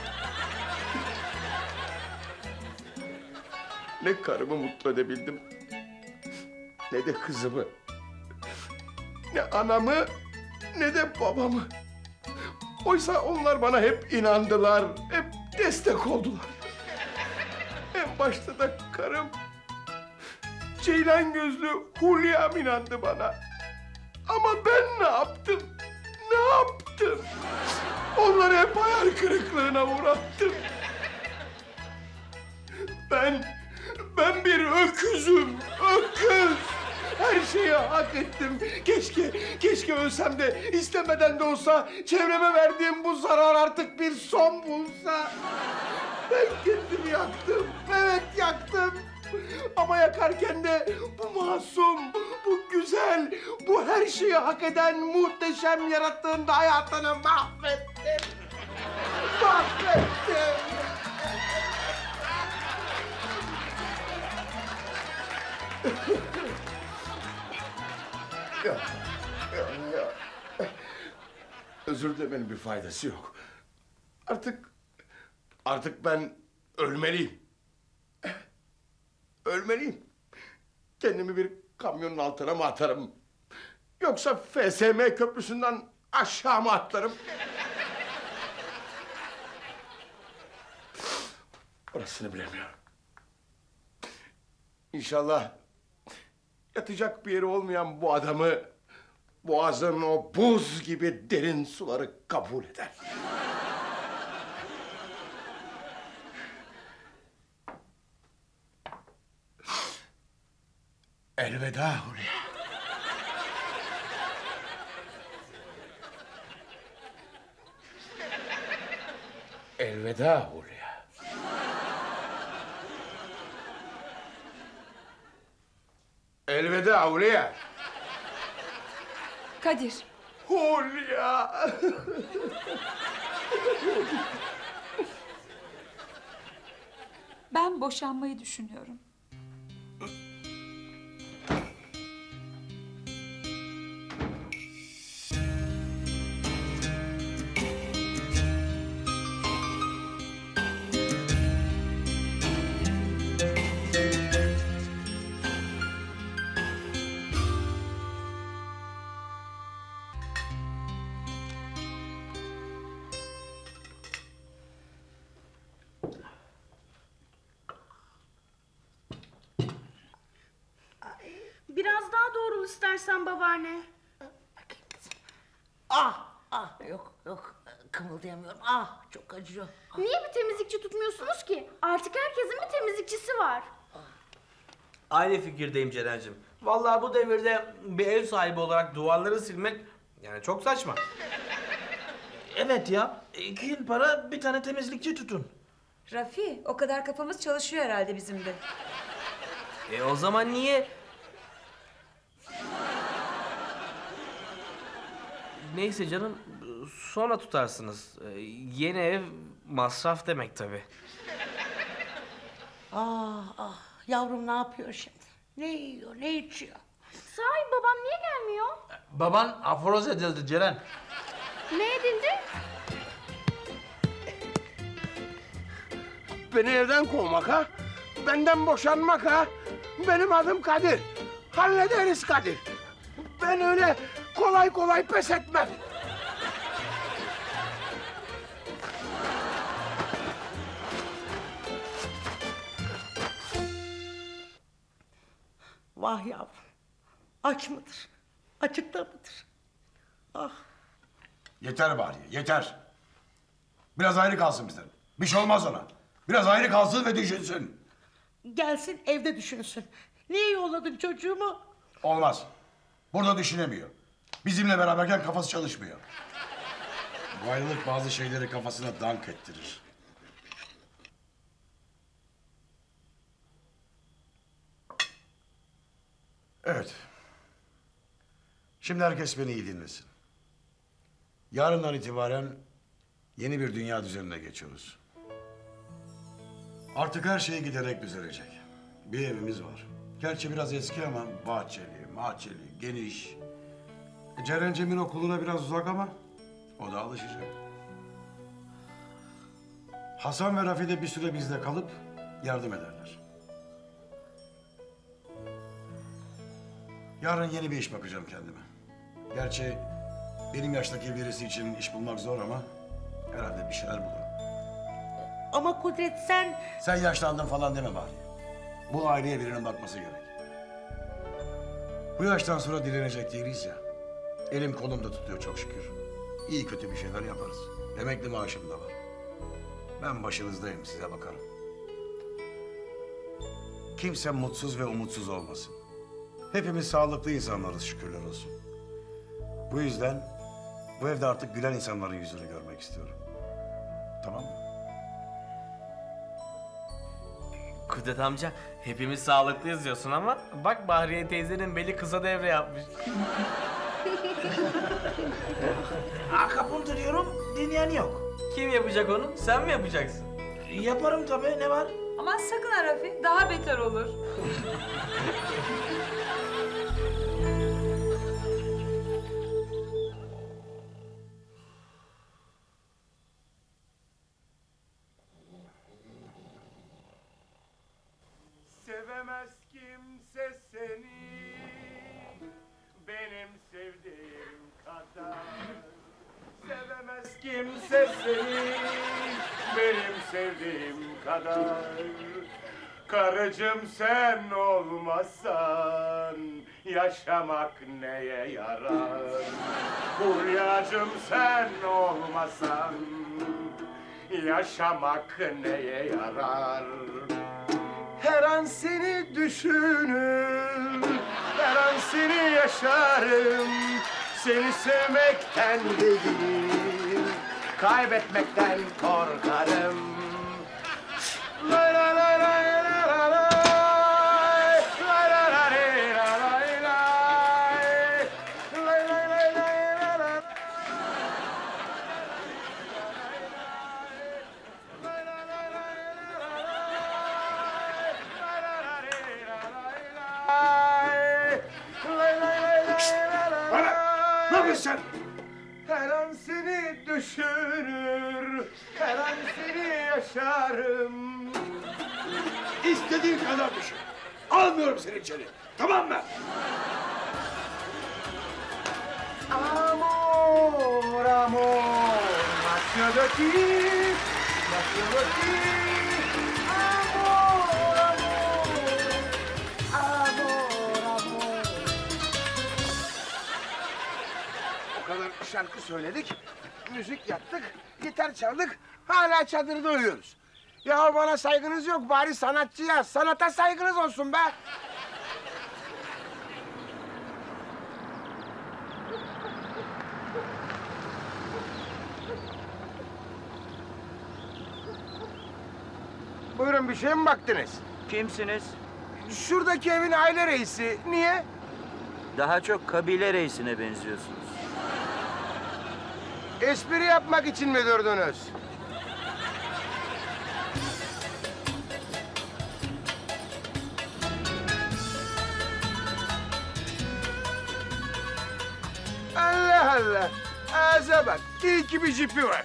F: Ne karımı mutlu edebildim, ne de kızımı. Ne anamı, ne de babamı. Oysa onlar bana hep inandılar, hep destek oldular. En başta da karım, ceylan gözlü Hulya'm inandı bana. Ama ben ne yaptım? Ne yaptım? Onları hep hayal kırıklığına uğrattım. Ben bir öküzüm, öküz. Her şeyi hak ettim. Keşke ölsem de istemeden de olsa çevreme verdiğim bu zarar artık bir son bulsa. Ben kendimi yaktım. Evet yaktım. Ama yakarken de bu masum, bu güzel, bu her şeyi hak eden muhteşem yarattığın da hayatını mahvettim. Mahvettim. Ya. Özür dilemenin bir faydası yok. Artık ben ölmeliyim. Ölmeliyim. Kendimi bir kamyonun altına mı atarım? Yoksa FSM köprüsünden aşağı mı atlarım? Orasını bilemiyorum. İnşallah yatacak bir yeri olmayan bu adamı boğazın o buz gibi derin suları kabul eder. Elveda Hulya. Elveda Hulya. Elveda Hulya.
H: Kadir,
F: Hulya.
H: ben boşanmayı düşünüyorum.
J: Biraz daha doğrul istersen babaanne.
E: Yok kımıldayamıyorum. Çok acıyor.
J: Niye bir temizlikçi tutmuyorsunuz ki? Artık herkesin bir temizlikçisi var.
B: Aynı fikirdeyim Ceren'cim. Vallahi bu devirde bir ev sahibi olarak duvarları silmek yani çok saçma.
I: Evet ya. 2 yıl para bir tane temizlikçi tutun.
H: Rafi, o kadar kafamız çalışıyor herhalde bizim de.
B: O zaman niye... Neyse canım, sonra tutarsınız. Yeni ev masraf demek tabii.
E: Yavrum ne yapıyor şimdi? Ne yiyor, ne içiyor?
J: Sahi babam niye gelmiyor?
I: Baban aforoz edildi Ceren.
J: Ne edildi?
F: Beni evden kovmak ha? Benden boşanmak ha? Benim adım Kadir. Hallederiz Kadir. Ben öyle kolay kolay pes etmem.
E: Vah yavrum. Aç mıdır? Açıkta mıdır?
D: Yeter bari, yeter. Biraz ayrı kalsın bizden. Bir şey olmaz ona. Biraz ayrı kalsın ve düşünsün.
E: Gelsin evde düşünsün. Niye yolladın çocuğumu?
D: Olmaz. Burada düşünemiyor. Bizimle beraberken kafası çalışmıyor. Bu ayrılık bazı şeyleri kafasına dank ettirir. Evet. Şimdi herkes beni iyi dinlesin. Yarından itibaren yeni bir dünya düzenine geçiyoruz. Artık her şey giderek düzelecek. Bir evimiz var. Gerçi biraz eski ama bahçeli, geniş. Ceren Cem'in okuluna biraz uzak ama o da alışacak. Hasan ve Rafi de bir süre bizde kalıp yardım ederler. Yarın yeni bir iş bakacağım kendime. Gerçi benim yaştaki birisi için iş bulmak zor ama herhalde bir şeyler bulurum.
E: Ama Kudret sen...
D: Sen yaşlandın falan deme bari. Bu aileye birinin bakması gerek. Bu yaştan sonra direnecek değiliz ya. Elim kolum da tutuyor çok şükür. İyi kötü bir şeyler yaparız. Emekli maaşım da var. Ben başınızdayım, size bakarım. Kimse mutsuz ve umutsuz olmasın. Hepimiz sağlıklı insanlarız şükürler olsun. Bu yüzden bu evde artık gülen insanların yüzünü görmek istiyorum. Tamam mı?
B: Kudret amca, hepimiz sağlıklıyız diyorsun ama bak Bahriye teyzenin beli kısa devre yapmış.
I: Akapuntur diyorum, dinleyen yok.
B: Kim yapacak onu? Sen mi yapacaksın?
I: Yaparım tabii, ne var?
H: Aman sakın ha Rafi, daha beter olur.
F: Sevemez kimse seni benim sevdiğim kadar. Sevemez kimse seni benim sevdiğim kadar. Karıcığım sen olmasan yaşamak neye yarar? Hulyacığım sen olmasan yaşamak neye yarar? Her an seni düşünür, her an seni yaşarım. Seni sevmekten değil, kaybetmekten korkarım. Lay lay lay lay lay lay lay, lay lay lay lay lay lay, lay lay lay lay lay.
D: Bana! Ne yapıyorsun sen?
F: Her an seni düşünür, her an seni yaşarım.
D: İstediğin kadar düşün. Almıyorum seni içeri. Tamam mı?
F: Amor, amor, nació de ti, nació de ti. Amor, amor, amor, amor. O kadar şarkı söyledik, müzik yaptık, gitar çaldık, hala çadırda uyuyoruz. Ya bana saygınız yok, bari sanatçıya, sanata saygınız olsun be. Buyurun, bir şeye mi baktınız?
K: Kimsiniz?
F: Şuradaki evin aile reisi. Niye?
K: Daha çok kabile reisine benziyorsunuz.
F: Espri yapmak için mi durdunuz? Allah Allah. Ağza bak. İyi ki bir jipi var.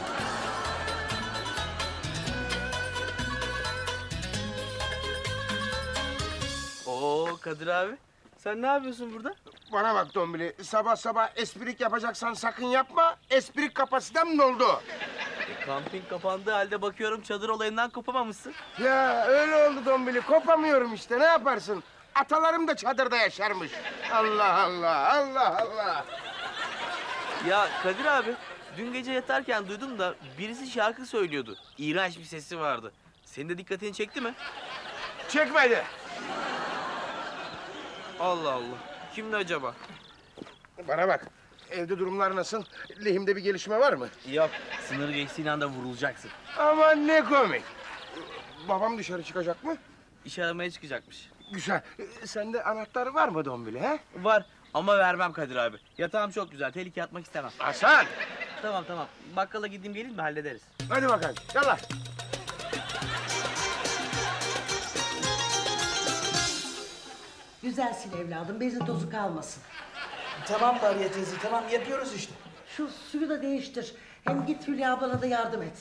B: Oo Kadir abi. Sen ne yapıyorsun burada?
F: Bana bak Dombili. Sabah sabah esprik yapacaksan sakın yapma. Esprik kapasitem doldu.
B: Kamping kapandığı halde bakıyorum çadır olayından kopamamışsın.
F: Ya öyle oldu Dombili. Kopamıyorum işte. Ne yaparsın? Atalarım da çadırda yaşarmış. Allah Allah. Allah Allah.
B: Ya Kadir abi, dün gece yatarken duydum da birisi şarkı söylüyordu. İğrenç bir sesi vardı. Senin de dikkatini çekti mi?
F: Çekmedi.
B: Allah Allah. Kimdi acaba?
F: Bana bak. Evde durumlar nasıl? Lehimde bir gelişme var mı?
B: Yok. Sınır geçtiğin anda vurulacaksın.
F: Aman ne komik. Babam dışarı çıkacak mı?
B: İş aramaya çıkacakmış.
F: Güzel. Sende anahtarı var mı Dombili he?
B: Var ama vermem Kadir abi. Yatağım çok güzel. Tehlikeye atmak istemem.
F: Hasan!
B: Tamam tamam. Bakkala gideyim gelin mi hallederiz.
F: Hadi bakalım. Yallah.
E: Güzelsin evladım, bezin tozu kalmasın.
I: Tamam Bariye teyze, tamam yapıyoruz işte.
E: Şu suyu da değiştir. Hem git Hülya ablana da yardım et.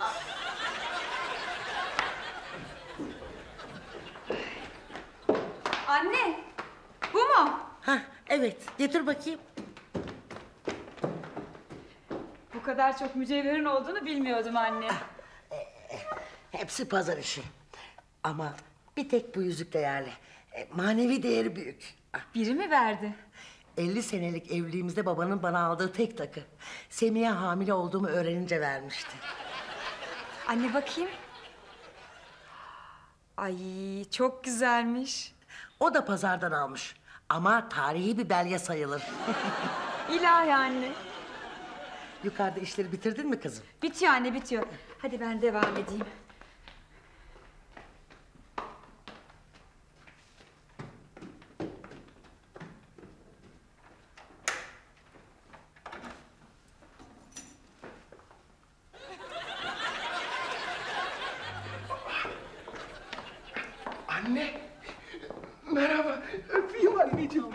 H: Anne, bu mu?
E: Hah, evet. Getir bakayım.
H: Bu kadar çok mücevherin olduğunu bilmiyordum anne.
E: Hepsi pazar işi. Ama bir tek bu yüzük değerli. Manevi değeri büyük.
H: Biri mi verdi?
E: 50 senelik evliliğimizde babanın bana aldığı tek takı. Semiha hamile olduğumu öğrenince vermişti.
H: Anne bakayım. Ay çok güzelmiş.
E: O da pazardan almış. Ama tarihi bir belge sayılır.
H: İlahi anne.
E: Yukarıda işleri bitirdin mi kızım?
H: Bitiyor anne bitiyor. Hadi ben devam edeyim.
F: Anne. Merhaba. Öpeyim anneciğim.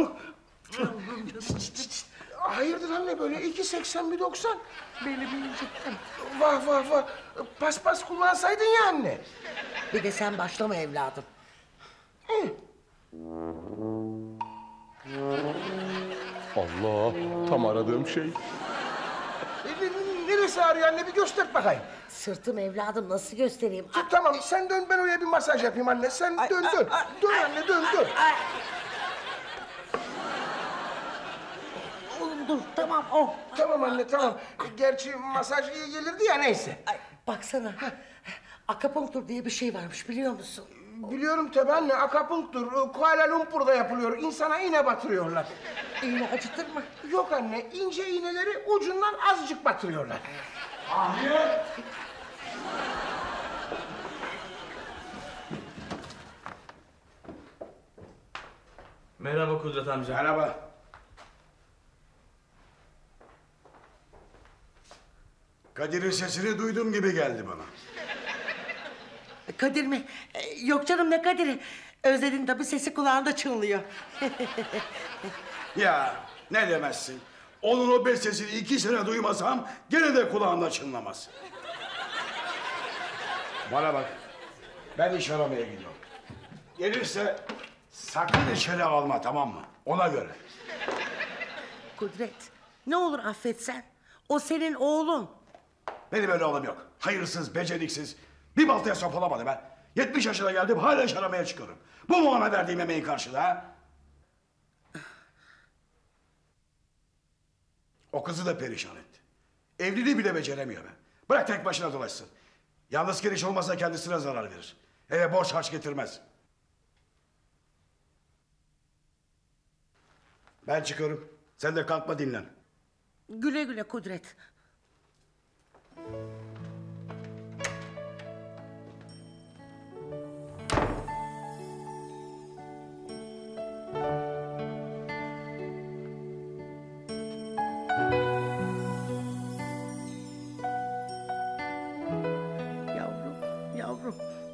F: Hayırdır anne böyle 2.80 bir 90. Belli bir inciktim. Vah vah vah. Paspas kullansaydın ya anne.
E: Bir de sen başlama evladım.
F: Allah tam aradığım şey. Neresi ağrıyor anne bir göster bakayım.
E: Sırtım evladım nasıl göstereyim?
F: Tamam sen dön, ben oraya bir masaj yapayım anne. Sen dön. Dön anne, dön.
E: Oğlum dur tamam o.
F: Tamam anne, tamam. Gerçi masaj iyi gelirdi ya, neyse.
E: Baksana. Akapunktur diye bir şey varmış biliyor musun?
F: Biliyorum tabii anne, akupunktur. Kuala Lumpur'da yapılıyor. İnsana iğne batırıyorlar.
E: İğne acıtır mı?
F: Yok anne, ince iğneleri ucundan azıcık batırıyorlar.
D: Ahmet!
B: Merhaba Kudret amca.
D: Merhaba. Kadir'in sesini duyduğum gibi geldi bana.
E: Kadir mi? Yok canım ne Kadir'i? Özledin tabii sesi kulağında çınlıyor.
D: Ya ne demezsin. Onun o bestesini 2 sene duymasam gene de kulağımda çınlamaz. Bana bak. Ben iş aramaya gidiyorum. Gelirse sakın içeri alma, tamam mı? Ona göre.
E: Kudret ne olur affetsen. O senin oğlun.
D: Benim öyle oğlum yok. Hayırsız, beceriksiz. Bir baltaya sopalamadı ben. 70 yaşına geldim hala iş aramaya çıkıyorum. Bu mu ona verdiğim emeğin karşılığı ha? O kızı da perişan etti. Evliliği bile beceremiyor be. Bırak tek başına dolaşsın. Yalnız giriş olmasa kendisine zarar verir. Eve borç harç getirmez. Ben çıkıyorum. Sen de kalkma, dinlen.
E: Güle güle Kudret. Yavrum.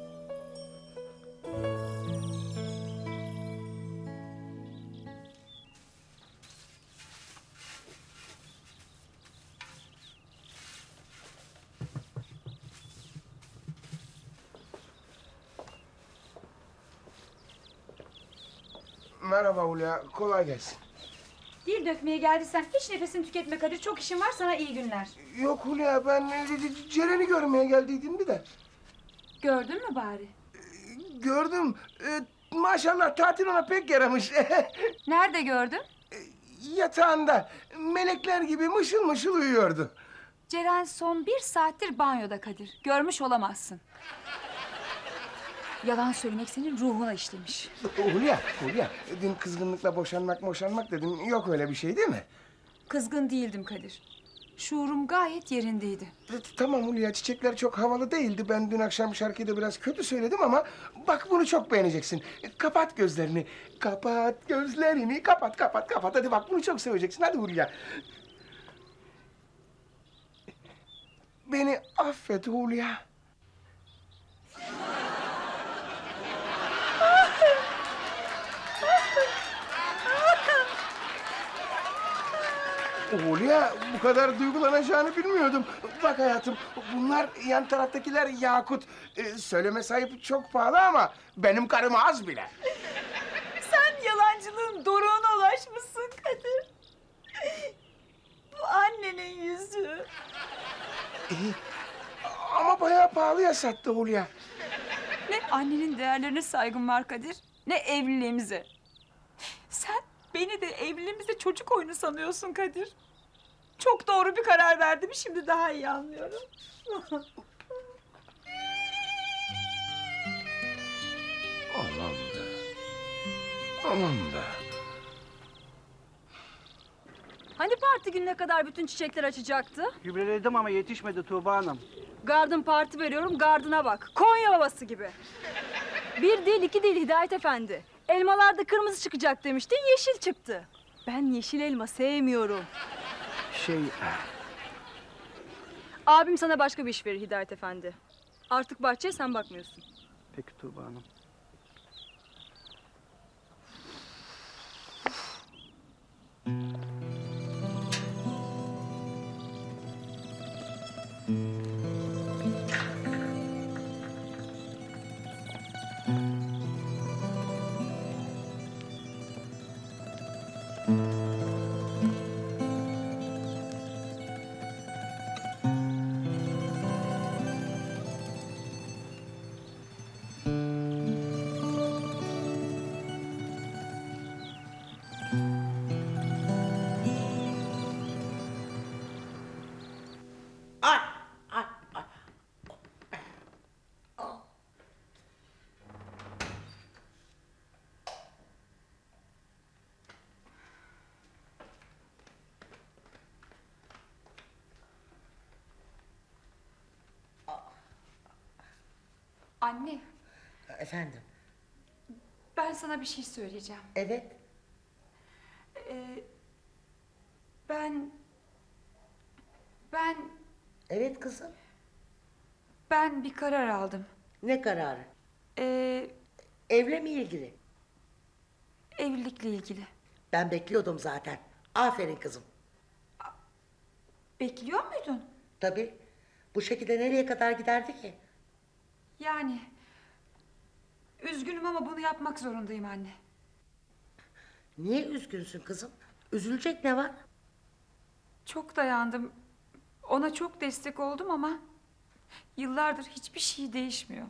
F: Merhaba Hulya, kolay gelsin.
H: Dil dökmeye geldiysen hiç nefesini tüketme Kadir. Çok işim var, sana iyi günler.
F: Yok Hulya, ben Ceren'i görmeye geldiydim bir de.
H: Gördün mü bari?
F: Gördüm. Maşallah tatil ona pek yaramış.
H: Nerede gördün?
F: Yatağında melekler gibi mışıl mışıl uyuyordu.
H: Ceren son 1 saattir banyoda Kadir. Görmüş olamazsın. Yalan söylemek senin ruhuna işlemiş.
F: Hulya, dün kızgınlıkla boşanmak dedim. Yok öyle bir şey değil mi?
H: Kızgın değildim Kadir. Şuurum gayet yerindeydi.
F: Tamam Hulya, çiçekler çok havalı değildi. Ben dün akşam şarkıyı da biraz kötü söyledim ama... ...bak bunu çok beğeneceksin. Kapat gözlerini. Kapat gözlerini. Kapat. Hadi bak bunu çok seveceksin. Hadi Hulya. Beni affet Hulya. Hulya, bu kadar duygulanacağını bilmiyordum. Bak hayatım, bunlar yan taraftakiler yakut. Söyleme sahip çok pahalı ama benim karım az bile.
H: Sen yalancılığın doruğuna ulaşmışsın Kadir. Bu annenin yüzü.
F: Ama bayağı pahalıya sattı Hulya.
H: Ne annenin değerlerine saygım var Kadir, ne evliliğimize. Sen beni de evliliğimize çocuk oyunu sanıyorsun Kadir. Çok doğru bir karar verdim, şimdi daha iyi anlıyorum.
F: Aman be.
M: Hani parti gününe kadar bütün çiçekler açacaktı?
N: Gübreledim ama yetişmedi Tuğba Hanım.
M: Garden parti veriyorum, gardına bak. Konya babası gibi. 1 değil, 2 değil Hidayet Efendi. Elmalarda kırmızı çıkacak demiştin, yeşil çıktı. Ben yeşil elma sevmiyorum. Abim sana başka bir iş verir Hidayet Efendi. Artık bahçeye sen bakmıyorsun.
N: Peki Tuğba Hanım.
H: Anne,
E: Efendim?
H: ben sana bir şey söyleyeceğim.
E: Evet.
H: Ben...
E: Evet kızım.
H: Ben bir karar aldım.
E: Ne kararı?
H: Ee,
E: Evle mi ilgili?
H: Evlilikle ilgili.
E: Ben bekliyordum zaten. Aferin kızım.
H: Bekliyor muydun?
E: Tabii. Bu şekilde nereye kadar giderdi ki?
H: Yani... Üzgünüm ama bunu yapmak zorundayım anne.
E: Niye üzgünsün kızım? Üzülecek ne var?
H: Çok dayandım. Ona çok destek oldum ama... Yıllardır hiçbir şey değişmiyor.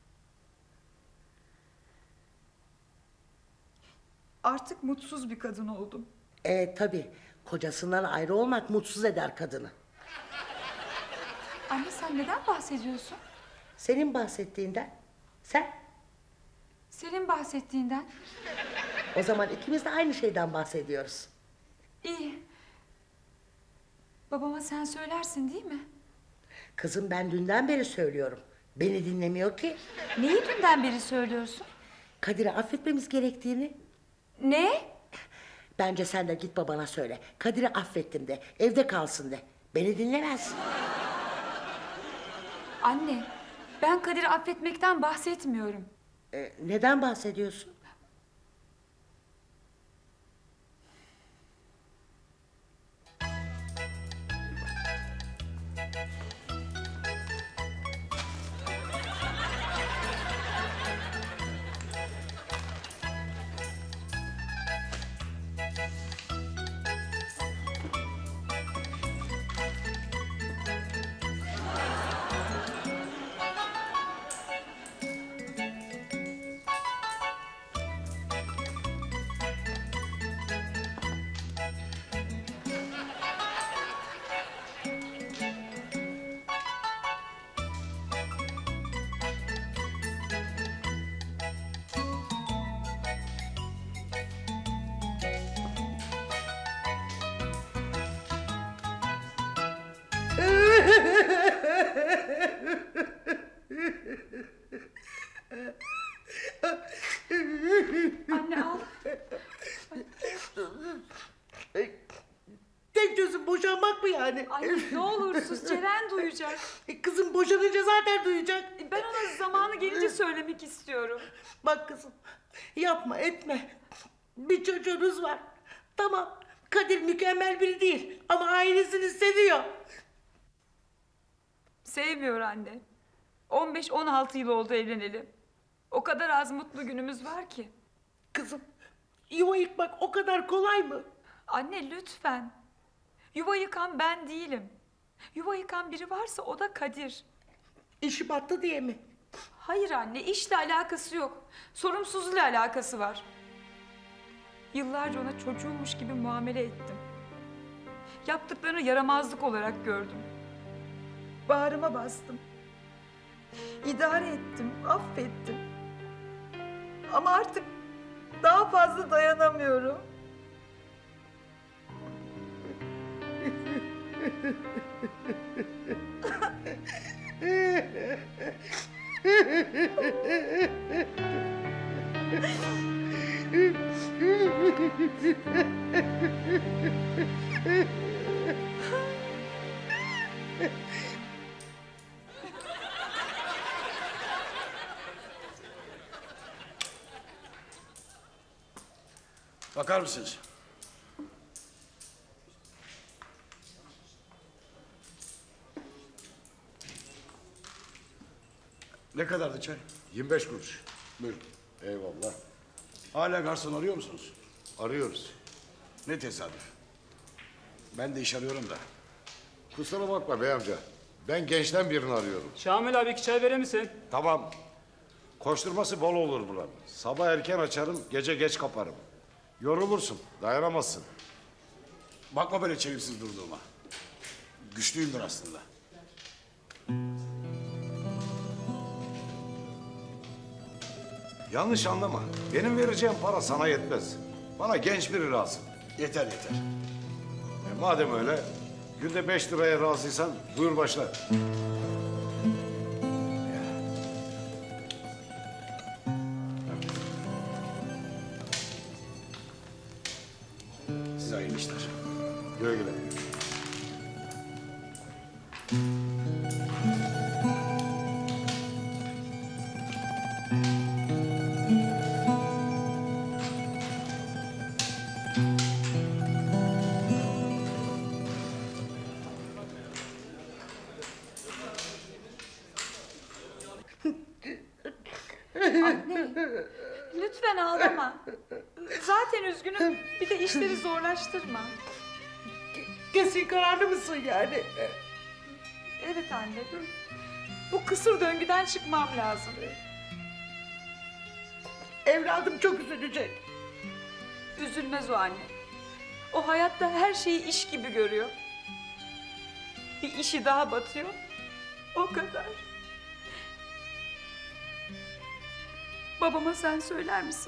H: Artık mutsuz bir kadın oldum.
E: Tabii. Kocasından ayrı olmak mutsuz eder kadını.
H: Anne sen neden bahsediyorsun?
E: Senin bahsettiğinden. Sen?
H: Senin bahsettiğinden.
E: O zaman ikimiz de aynı şeyden bahsediyoruz.
H: İyi. Babama sen söylersin değil mi?
E: Kızım ben dünden beri söylüyorum. Beni dinlemiyor ki.
H: Neyi dünden beri söylüyorsun?
E: Kadir'i affetmemiz gerektiğini.
H: Ne?
E: Bence sen de git babana söyle. Kadir'i affettim de. Evde kalsın de. Beni dinlemez.
H: Anne, ben Kadir'i affetmekten bahsetmiyorum.
E: Neden bahsediyorsun?
H: Anne al.
E: Tek çözüm boşanmak mı yani?
H: Anne ne olur sus, Ceren duyacak.
E: Kızım boşanınca zaten duyacak.
H: Ben ona zamanı gelince söylemek istiyorum.
E: Bak kızım yapma etme. Bir çocuğunuz var. Tamam Kadir mükemmel biri değil ama ailesini seviyor.
H: Sevmiyor anne. 15-16 yıl oldu evleneli. O kadar az mutlu günümüz var ki.
E: Kızım yuva yıkmak o kadar kolay mı?
H: Anne lütfen. Yuva yıkan ben değilim. Yuva yıkan biri varsa o da Kadir.
E: İşi battı diye mi?
H: Hayır anne, işle alakası yok. Sorumsuzluğuyla alakası var. Yıllarca ona çocuğummuş gibi muamele ettim. Yaptıklarını yaramazlık olarak gördüm. Bağrıma bastım. İdare ettim, affettim. Ama artık daha fazla dayanamıyorum.
D: Bakar mısınız? Ne kadardı çay?
O: 25 kuruş.
D: Buyurun.
O: Eyvallah.
D: Hala garson arıyor musunuz?
O: Arıyoruz.
D: Ne tesadüf. Ben de iş arıyorum da.
O: Kusura bakma bey amca. Ben gençten birini arıyorum.
P: Şamil abi 2 çay verir misin?
O: Tamam. Koşturması bol olur buranın. Sabah erken açarım, gece geç kaparım. Yorulursun, dayanamazsın.
D: Bakma böyle çelimsiz durduğuma. Güçlüyümdür aslında.
O: Yanlış anlama. Benim vereceğim para sana yetmez. Bana genç biri lazım.
D: Yeter yeter.
O: Madem öyle, günde 5 liraya razıysan buyur başla.
D: iyi işler. Güle güle.
H: Anne, lütfen ağlama. Zaten üzgünüm, bir de işleri zorlaştırma.
E: Kesin kararlı mısın yani?
H: Evet anne, bu kısır döngüden çıkmam lazım.
E: Evladım çok üzülecek.
H: Üzülmez o anne. O hayatta her şeyi iş gibi görüyor. Bir işi daha batıyor, o kadar. Babama sen söyler misin?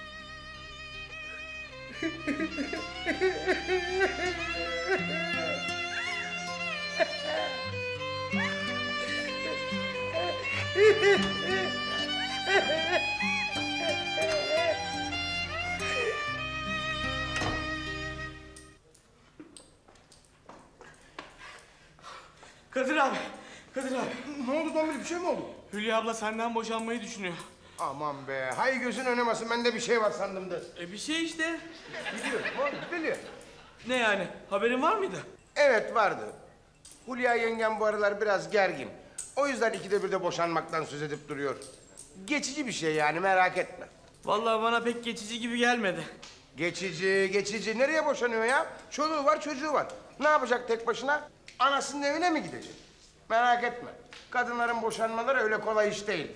L: Kadir abi. Kadir abi.
F: Ne oldu Dombili, bir şey mi oldu?
L: Hülya abla senden boşanmayı düşünüyor.
F: Aman be, hay gözün oynamasın, bende bir şey var sandım da.
L: Bir şey işte.
F: Biliyorum oğlum, biliyorum.
L: Ne yani? Haberin var mıydı?
F: Evet, vardı. Hulya yengem bu aralar biraz gergin. O yüzden ikide bir de boşanmaktan söz edip duruyor. Geçici bir şey yani, merak etme.
L: Vallahi bana pek geçici gibi gelmedi.
F: Geçici. Nereye boşanıyor ya? Çoluğu var, çocuğu var. Ne yapacak tek başına? Anasının evine mi gidecek? Merak etme. Kadınların boşanmaları öyle kolay iş değildir.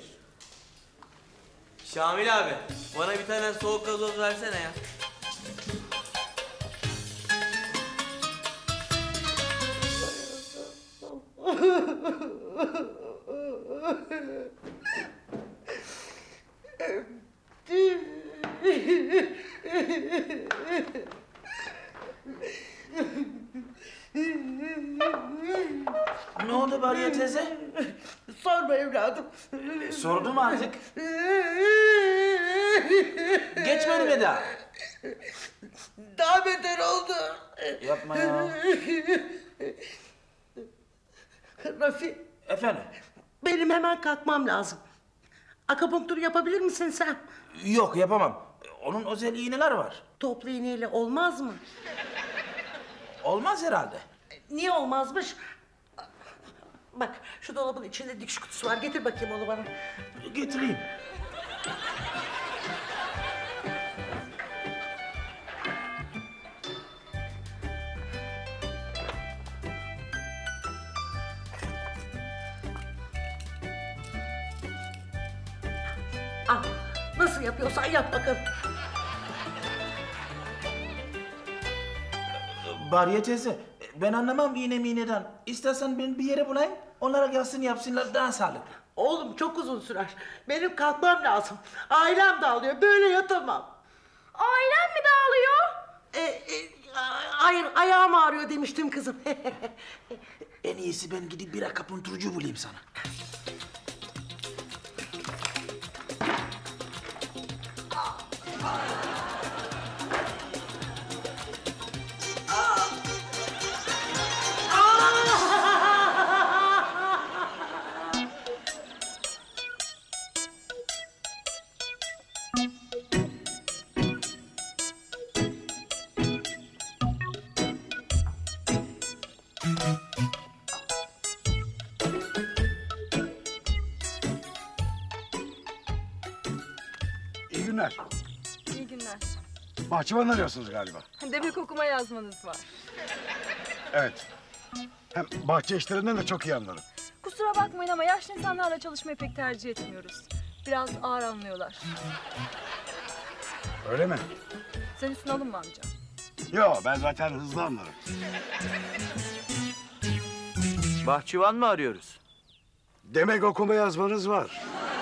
B: Şamil abi, bana bir tane soğuk gazoz versene ya.
I: Ne oldu Bariye teyze?
E: Sorma evladım.
I: Sordum artık. Geçmedi mi daha?
E: Daha beter oldu.
I: Yapma ya.
E: Rafi,
I: Efendim?
E: benim hemen kalkmam lazım. Akupunktur yapabilir misin sen?
I: Yok, yapamam. Onun özel iğneler var.
E: Toplu iğneyle olmaz mı?
I: Olmaz herhalde.
E: Niye olmazmış? Bak, şu dolabın içinde dikiş kutusu var. Getir bakayım onu bana.
I: Getireyim.
E: Al, nasıl yapıyorsan yap bakalım.
I: Bariye teyze, ben anlamam iğne miğneden. İstersen ben bir yere bulayım, onlara gelsin yapsınlar, daha sağlıklı.
E: Oğlum çok uzun sürer. Benim kalkmam lazım. Ailem dağılıyor. Böyle yatamam.
J: Ailem mi dağılıyor?
E: Hayır, ayağım ağrıyor demiştim kızım.
I: En iyisi ben gidip bir akupunkturcu bulayım sana.
D: İyi günler.
M: İyi günler.
D: Bahçıvan arıyorsunuz galiba.
M: Demek okuma yazmanız var.
D: Evet. Hem bahçe işlerinden de çok iyi anlarım.
M: Kusura bakmayın ama yaşlı insanlarla çalışmayı pek tercih etmiyoruz. Biraz ağır anlıyorlar.
D: Öyle mi?
M: Sen üstüne alınma amca.
D: Yo, ben zaten hızlı anlarım.
K: Bahçıvan mı arıyoruz?
O: Demek okuma yazmanız var.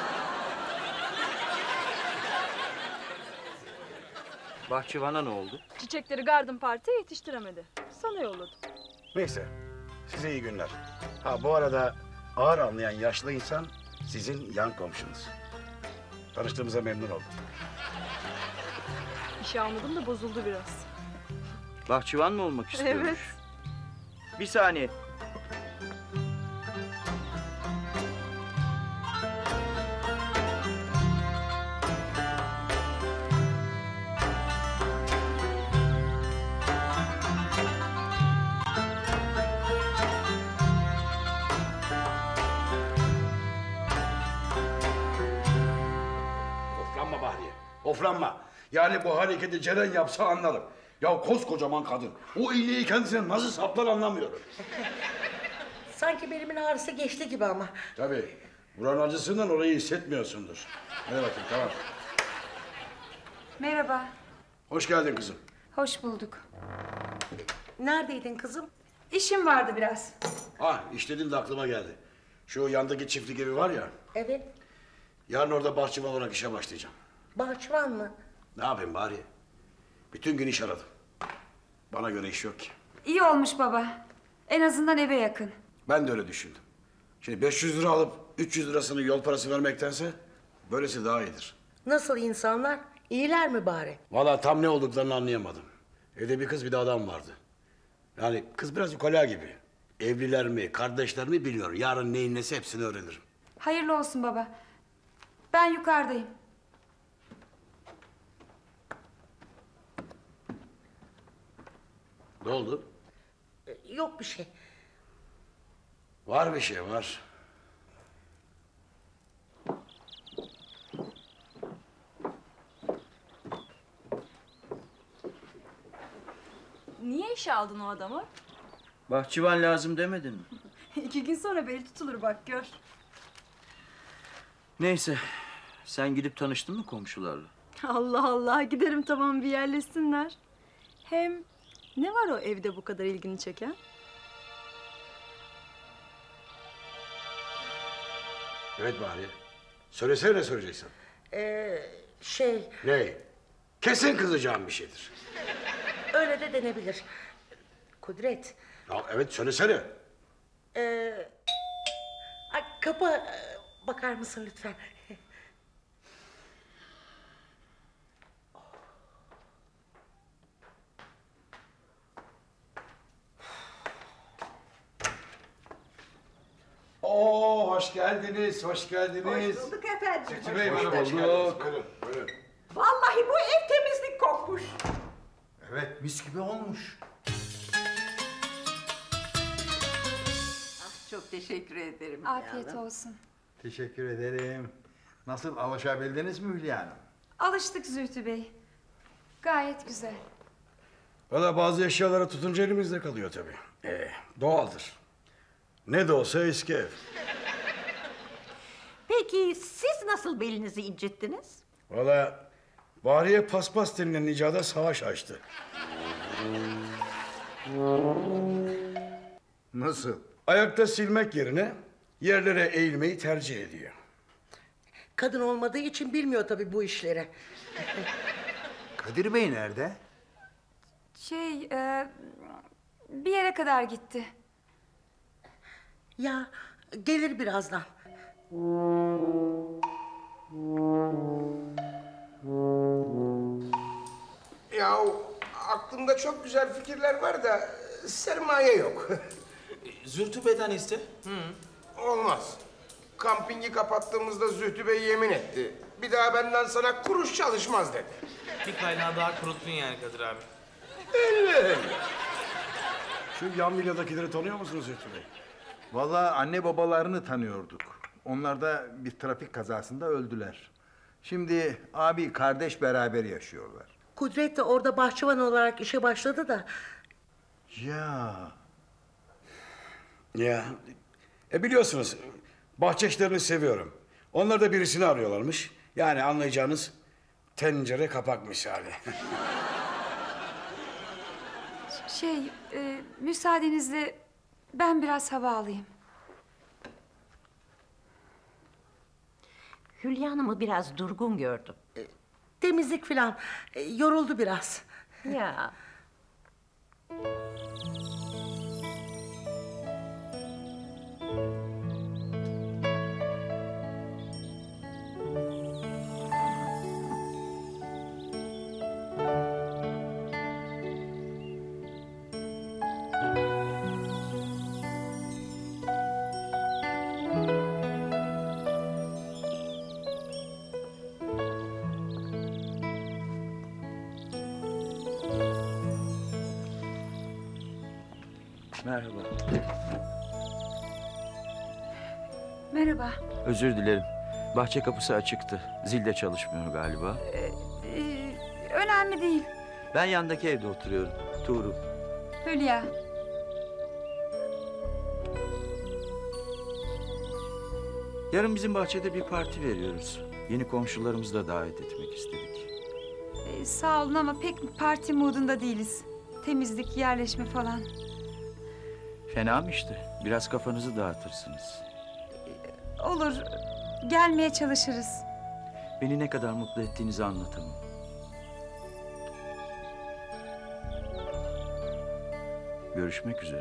K: Bahçıvana ne oldu?
M: Çiçekleri Garden Party'ye yetiştiremedi. Sana yolladım.
D: Neyse, size iyi günler. Ha, bu arada ağır anlayan yaşlı insan sizin yan komşunuz. Tanıştığımıza memnun oldum.
M: İşe almadım da bozuldu biraz.
K: Bahçıvan mı olmak istiyormuş?
M: Evet.
K: Bir saniye.
D: Oflanma Bahriye, oflanma. Yani bu hareketi Ceren yapsa anlarım. Ya koskocaman kadın. O iğneyi kendisine nasıl saplar anlamıyorum.
E: Sanki belimin ağrısı geçti gibi ama.
D: Tabii. Buranın acısından orayı hissetmiyorsundur. Hadi bakayım, tamam.
H: Merhaba.
D: Hoş geldin kızım.
H: Hoş bulduk.
E: Neredeydin kızım?
H: İşim vardı biraz.
D: Ah, iş dedin de aklıma geldi. Şu yandaki çiftlik evi var ya.
E: Evet.
D: Yarın orada bahçıvan olarak işe başlayacağım.
E: Bahçıvan mı?
D: Ne yapayım bari? Bütün gün iş aradım. Bana göre iş yok ki.
H: İyi olmuş baba. En azından eve yakın.
D: Ben de öyle düşündüm. Şimdi 500 lira alıp 300 lirasını yol parası vermektense böylesi daha iyidir.
E: Nasıl insanlar? İyiler mi bari?
D: Vallahi tam ne olduklarını anlayamadım. Evde bir kız bir de adam vardı. Yani kız biraz ukala gibi. Evliler mi, kardeşler mi bilmiyorum. Yarın neyin nesi hepsini öğrenirim.
H: Hayırlı olsun baba. Ben yukarıdayım.
D: Ne oldu?
E: Yok bir şey.
D: Var bir şey var.
M: Niye işe aldın o adamı?
K: Bahçıvan lazım demedin mi?
M: 2 gün sonra bel tutulur bak gör.
K: Neyse. Sen gidip tanıştın mı komşularla?
M: Allah Allah giderim tamam bir yerleşsinler. Hem ne var o evde bu kadar ilgini çeken?
D: Evet bari. Söylesene ne söyleyeceksin?
E: Şey,
D: Ne? Kesin kızacağım bir şeydir.
E: öyle de denebilir. Kudret,
D: Ya evet söylesene.
E: ay, kapı bakar mısın lütfen?
A: Oo, hoş geldiniz, hoş geldiniz.
C: Hoş bulduk efendim.
A: Zühtü Bey,
C: Hoş
A: hoş
C: bulduk.
A: bulduk.
D: Buyurun, buyurun.
C: Vallahi bu ev temizlik kokmuş.
A: Evet, mis gibi olmuş.
C: Çok teşekkür ederim.
H: Afiyet olsun.
A: Teşekkür ederim. Nasıl, alışabildiniz mi Hülya Hanım?
H: Alıştık Zühtü Bey. Gayet güzel.
D: Valla bazı eşyalara tutunca elimizde kalıyor tabii. Doğaldır. Ne de olsa eski ev.
C: Peki siz nasıl belinizi incittiniz?
D: Valla Bahriye paspas denilen icada savaş açtı.
A: Nasıl?
D: Ayakta silmek yerine yerlere eğilmeyi tercih ediyor.
E: Kadın olmadığı için bilmiyor tabii bu işleri.
A: Kadir Bey nerede?
H: Bir yere kadar gitti.
E: Ya gelir birazdan.
F: Ya aklımda çok güzel fikirler var da sermaye yok.
I: Zühtü Bey'den iste.
F: Olmaz. Kampingi kapattığımızda Zühtü Bey yemin etti. Bir daha benden sana kuruş çalışmaz dedi.
L: Bir kaynağı daha kuruttun yani Kadir abi.
D: Şu yan villadakileri tanıyor musunuz Zühtü Bey?
A: Vallahi anne babalarını tanıyorduk. Onlar da bir trafik kazasında öldüler. Şimdi abi kardeş beraber yaşıyorlar.
E: Kudret de orada bahçıvan olarak işe başladı da.
A: Ya.
D: Ya biliyorsunuz bahçe işlerini seviyorum. Onlar da birisini arıyorlarmış. Yani anlayacağınız tencere kapak misali.
H: Müsaadenizle ben biraz hava alayım.
C: Hülya Hanım'ı biraz durgun gördüm.
E: Temizlik filan. Yoruldu biraz.
C: Ya.
K: Merhaba.
H: Merhaba.
K: Özür dilerim. Bahçe kapısı açıktı. Zil de çalışmıyor galiba.
H: Önemli değil.
K: Ben yandaki evde oturuyorum. Tuğrul.
H: Hülya.
K: Yarın bizim bahçede bir parti veriyoruz. Yeni komşularımızı da davet etmek istedik.
H: Sağ olun ama pek parti moodunda değiliz. Temizlik, yerleşme falan.
K: Fena mı işte? Biraz kafanızı dağıtırsınız.
H: Olur. Gelmeye çalışırız.
K: Beni ne kadar mutlu ettiğinizi anlatamam. Görüşmek üzere.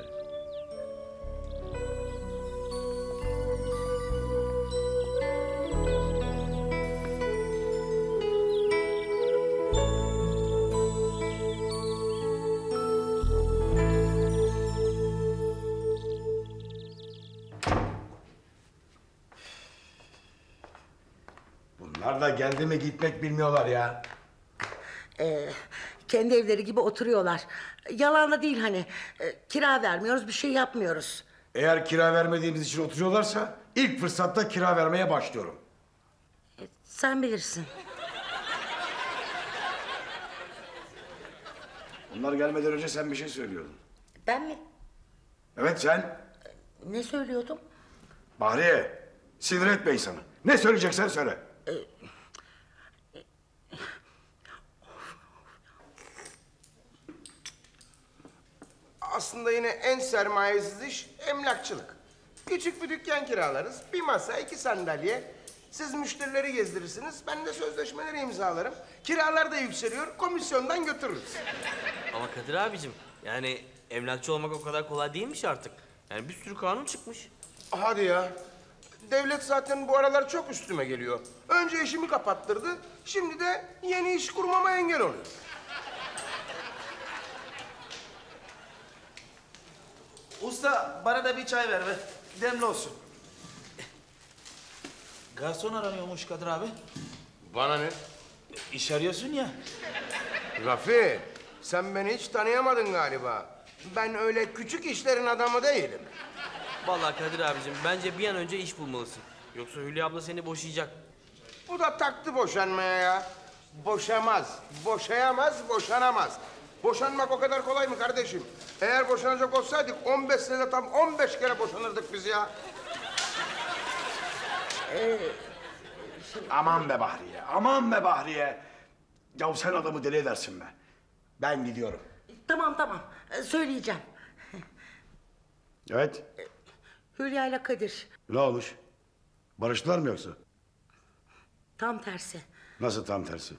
D: Bunlar da geldi mi gitmek bilmiyorlar ya.
E: Kendi evleri gibi oturuyorlar. Yalan da değil hani. Kira vermiyoruz, bir şey yapmıyoruz.
D: Eğer kira vermediğimiz için oturuyorlarsa ilk fırsatta kira vermeye başlıyorum.
E: Sen bilirsin.
D: Bunlar gelmeden önce sen bir şey söylüyordun.
E: Ben mi?
D: Evet sen.
E: Ne söylüyordum?
D: Bahriye, sinir etme insanı. Ne söyleyeceksen söyle.
F: Aslında yine en sermayesiz iş emlakçılık. Küçük bir dükkan kiralarız. Bir masa, 2 sandalye. Siz müşterileri gezdirirsiniz. Ben de sözleşmeleri imzalarım. Kiralar da yükseliyor. Komisyondan götürürüz.
B: Ama Kadir abicim yani emlakçı olmak o kadar kolay değilmiş artık. Yani bir sürü kanun çıkmış.
F: Hadi ya. Devlet zaten bu aralar çok üstüme geliyor. Önce işimi kapattırdı. Şimdi de yeni iş kurmama engel oluyor.
I: Usta bana da bir çay ver be. Demli olsun. Garson aranıyormuş Kadir abi.
F: Bana ne?
I: İş arıyorsun ya.
F: Rafi, sen beni hiç tanıyamadın galiba. Ben öyle küçük işlerin adamı değilim.
B: Vallahi Kadir abicim bence bir an önce iş bulmalısın. Yoksa Hülya abla seni boşayacak.
F: Bu da taktı boşanmaya ya. Boşamaz, boşayamaz, boşanamaz. Boşanmak o kadar kolay mı kardeşim? Eğer boşanacak olsaydık 15 senede tam 15 kere boşanırdık biz ya.
D: Aman be Bahriye, aman be Bahriye. Ya sen adamı deli edersin be. Ben gidiyorum.
E: Tamam. Söyleyeceğim.
D: Evet.
E: Hülya ile Kadir.
D: Ne olmuş? Barıştılar mı yoksa?
E: Tam tersi.
D: Nasıl tam tersi?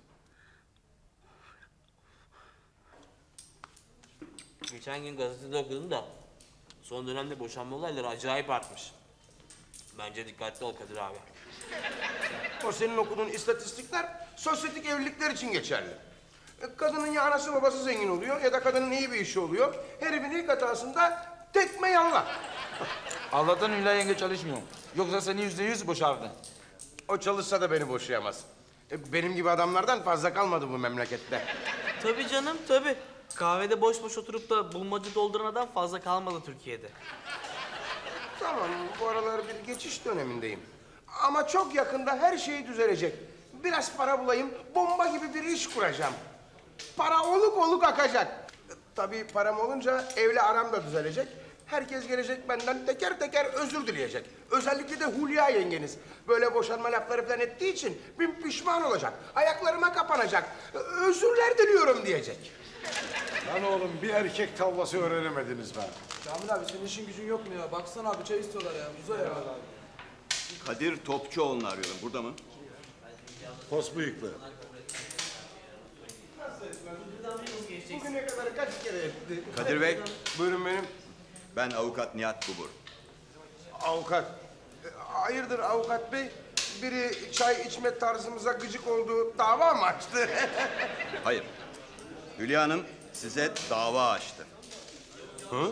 B: Geçen gün gazetede okudum da son dönemde boşanma olayları acayip artmış. Bence dikkatli ol Kadir abi.
F: O senin okuduğun istatistikler sosyetik evlilikler için geçerli. Kadının ya anası babası zengin oluyor ya da kadının iyi bir işi oluyor. Herifin ilk hatasında tekme yallah.
I: Allah'tan Hülya yenge çalışmıyor. Yoksa seni %100 boşardı.
F: O çalışsa da beni boşayamaz. Benim gibi adamlardan fazla kalmadı bu memlekette.
B: Tabii canım tabii. Kahvede boş boş oturup da bulmaca dolduran adam fazla kalmadı Türkiye'de.
F: Tamam, bu aralar bir geçiş dönemindeyim. Ama çok yakında her şey düzelecek. Biraz para bulayım, bomba gibi bir iş kuracağım. Para oluk oluk akacak. Tabii param olunca evle aram da düzelecek. Herkes gelecek benden teker teker özür dileyecek. Özellikle de Hülya yengeniz. Böyle boşanma lafları falan ettiği için bin pişman olacak. Ayaklarıma kapanacak. Özürler diliyorum diyecek.
O: Lan oğlum bir erkek tavlası öğrenemediniz be.
L: Kamil abi senin işin gücün yok mu ya? Baksana abi çay istiyorlar ya. Uza ya.
P: Kadir Topçuoğlu'nu arıyorum. Burada mı?
O: Pos bıyıklı.
F: Bugüne kadar kaç kere etti?
P: Kadir Bey.
F: Buyurun benim.
P: Ben avukat Nihat Kubur.
F: Avukat. Hayırdır avukat bey? Biri çay içme tarzımıza gıcık olduğu dava mı açtı?
P: Hayır. Hülya Hanım size dava açtı.
F: Hı?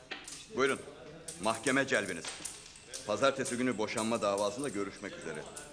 P: Buyurun. Mahkeme celbiniz. Pazartesi günü boşanma davasında görüşmek üzere.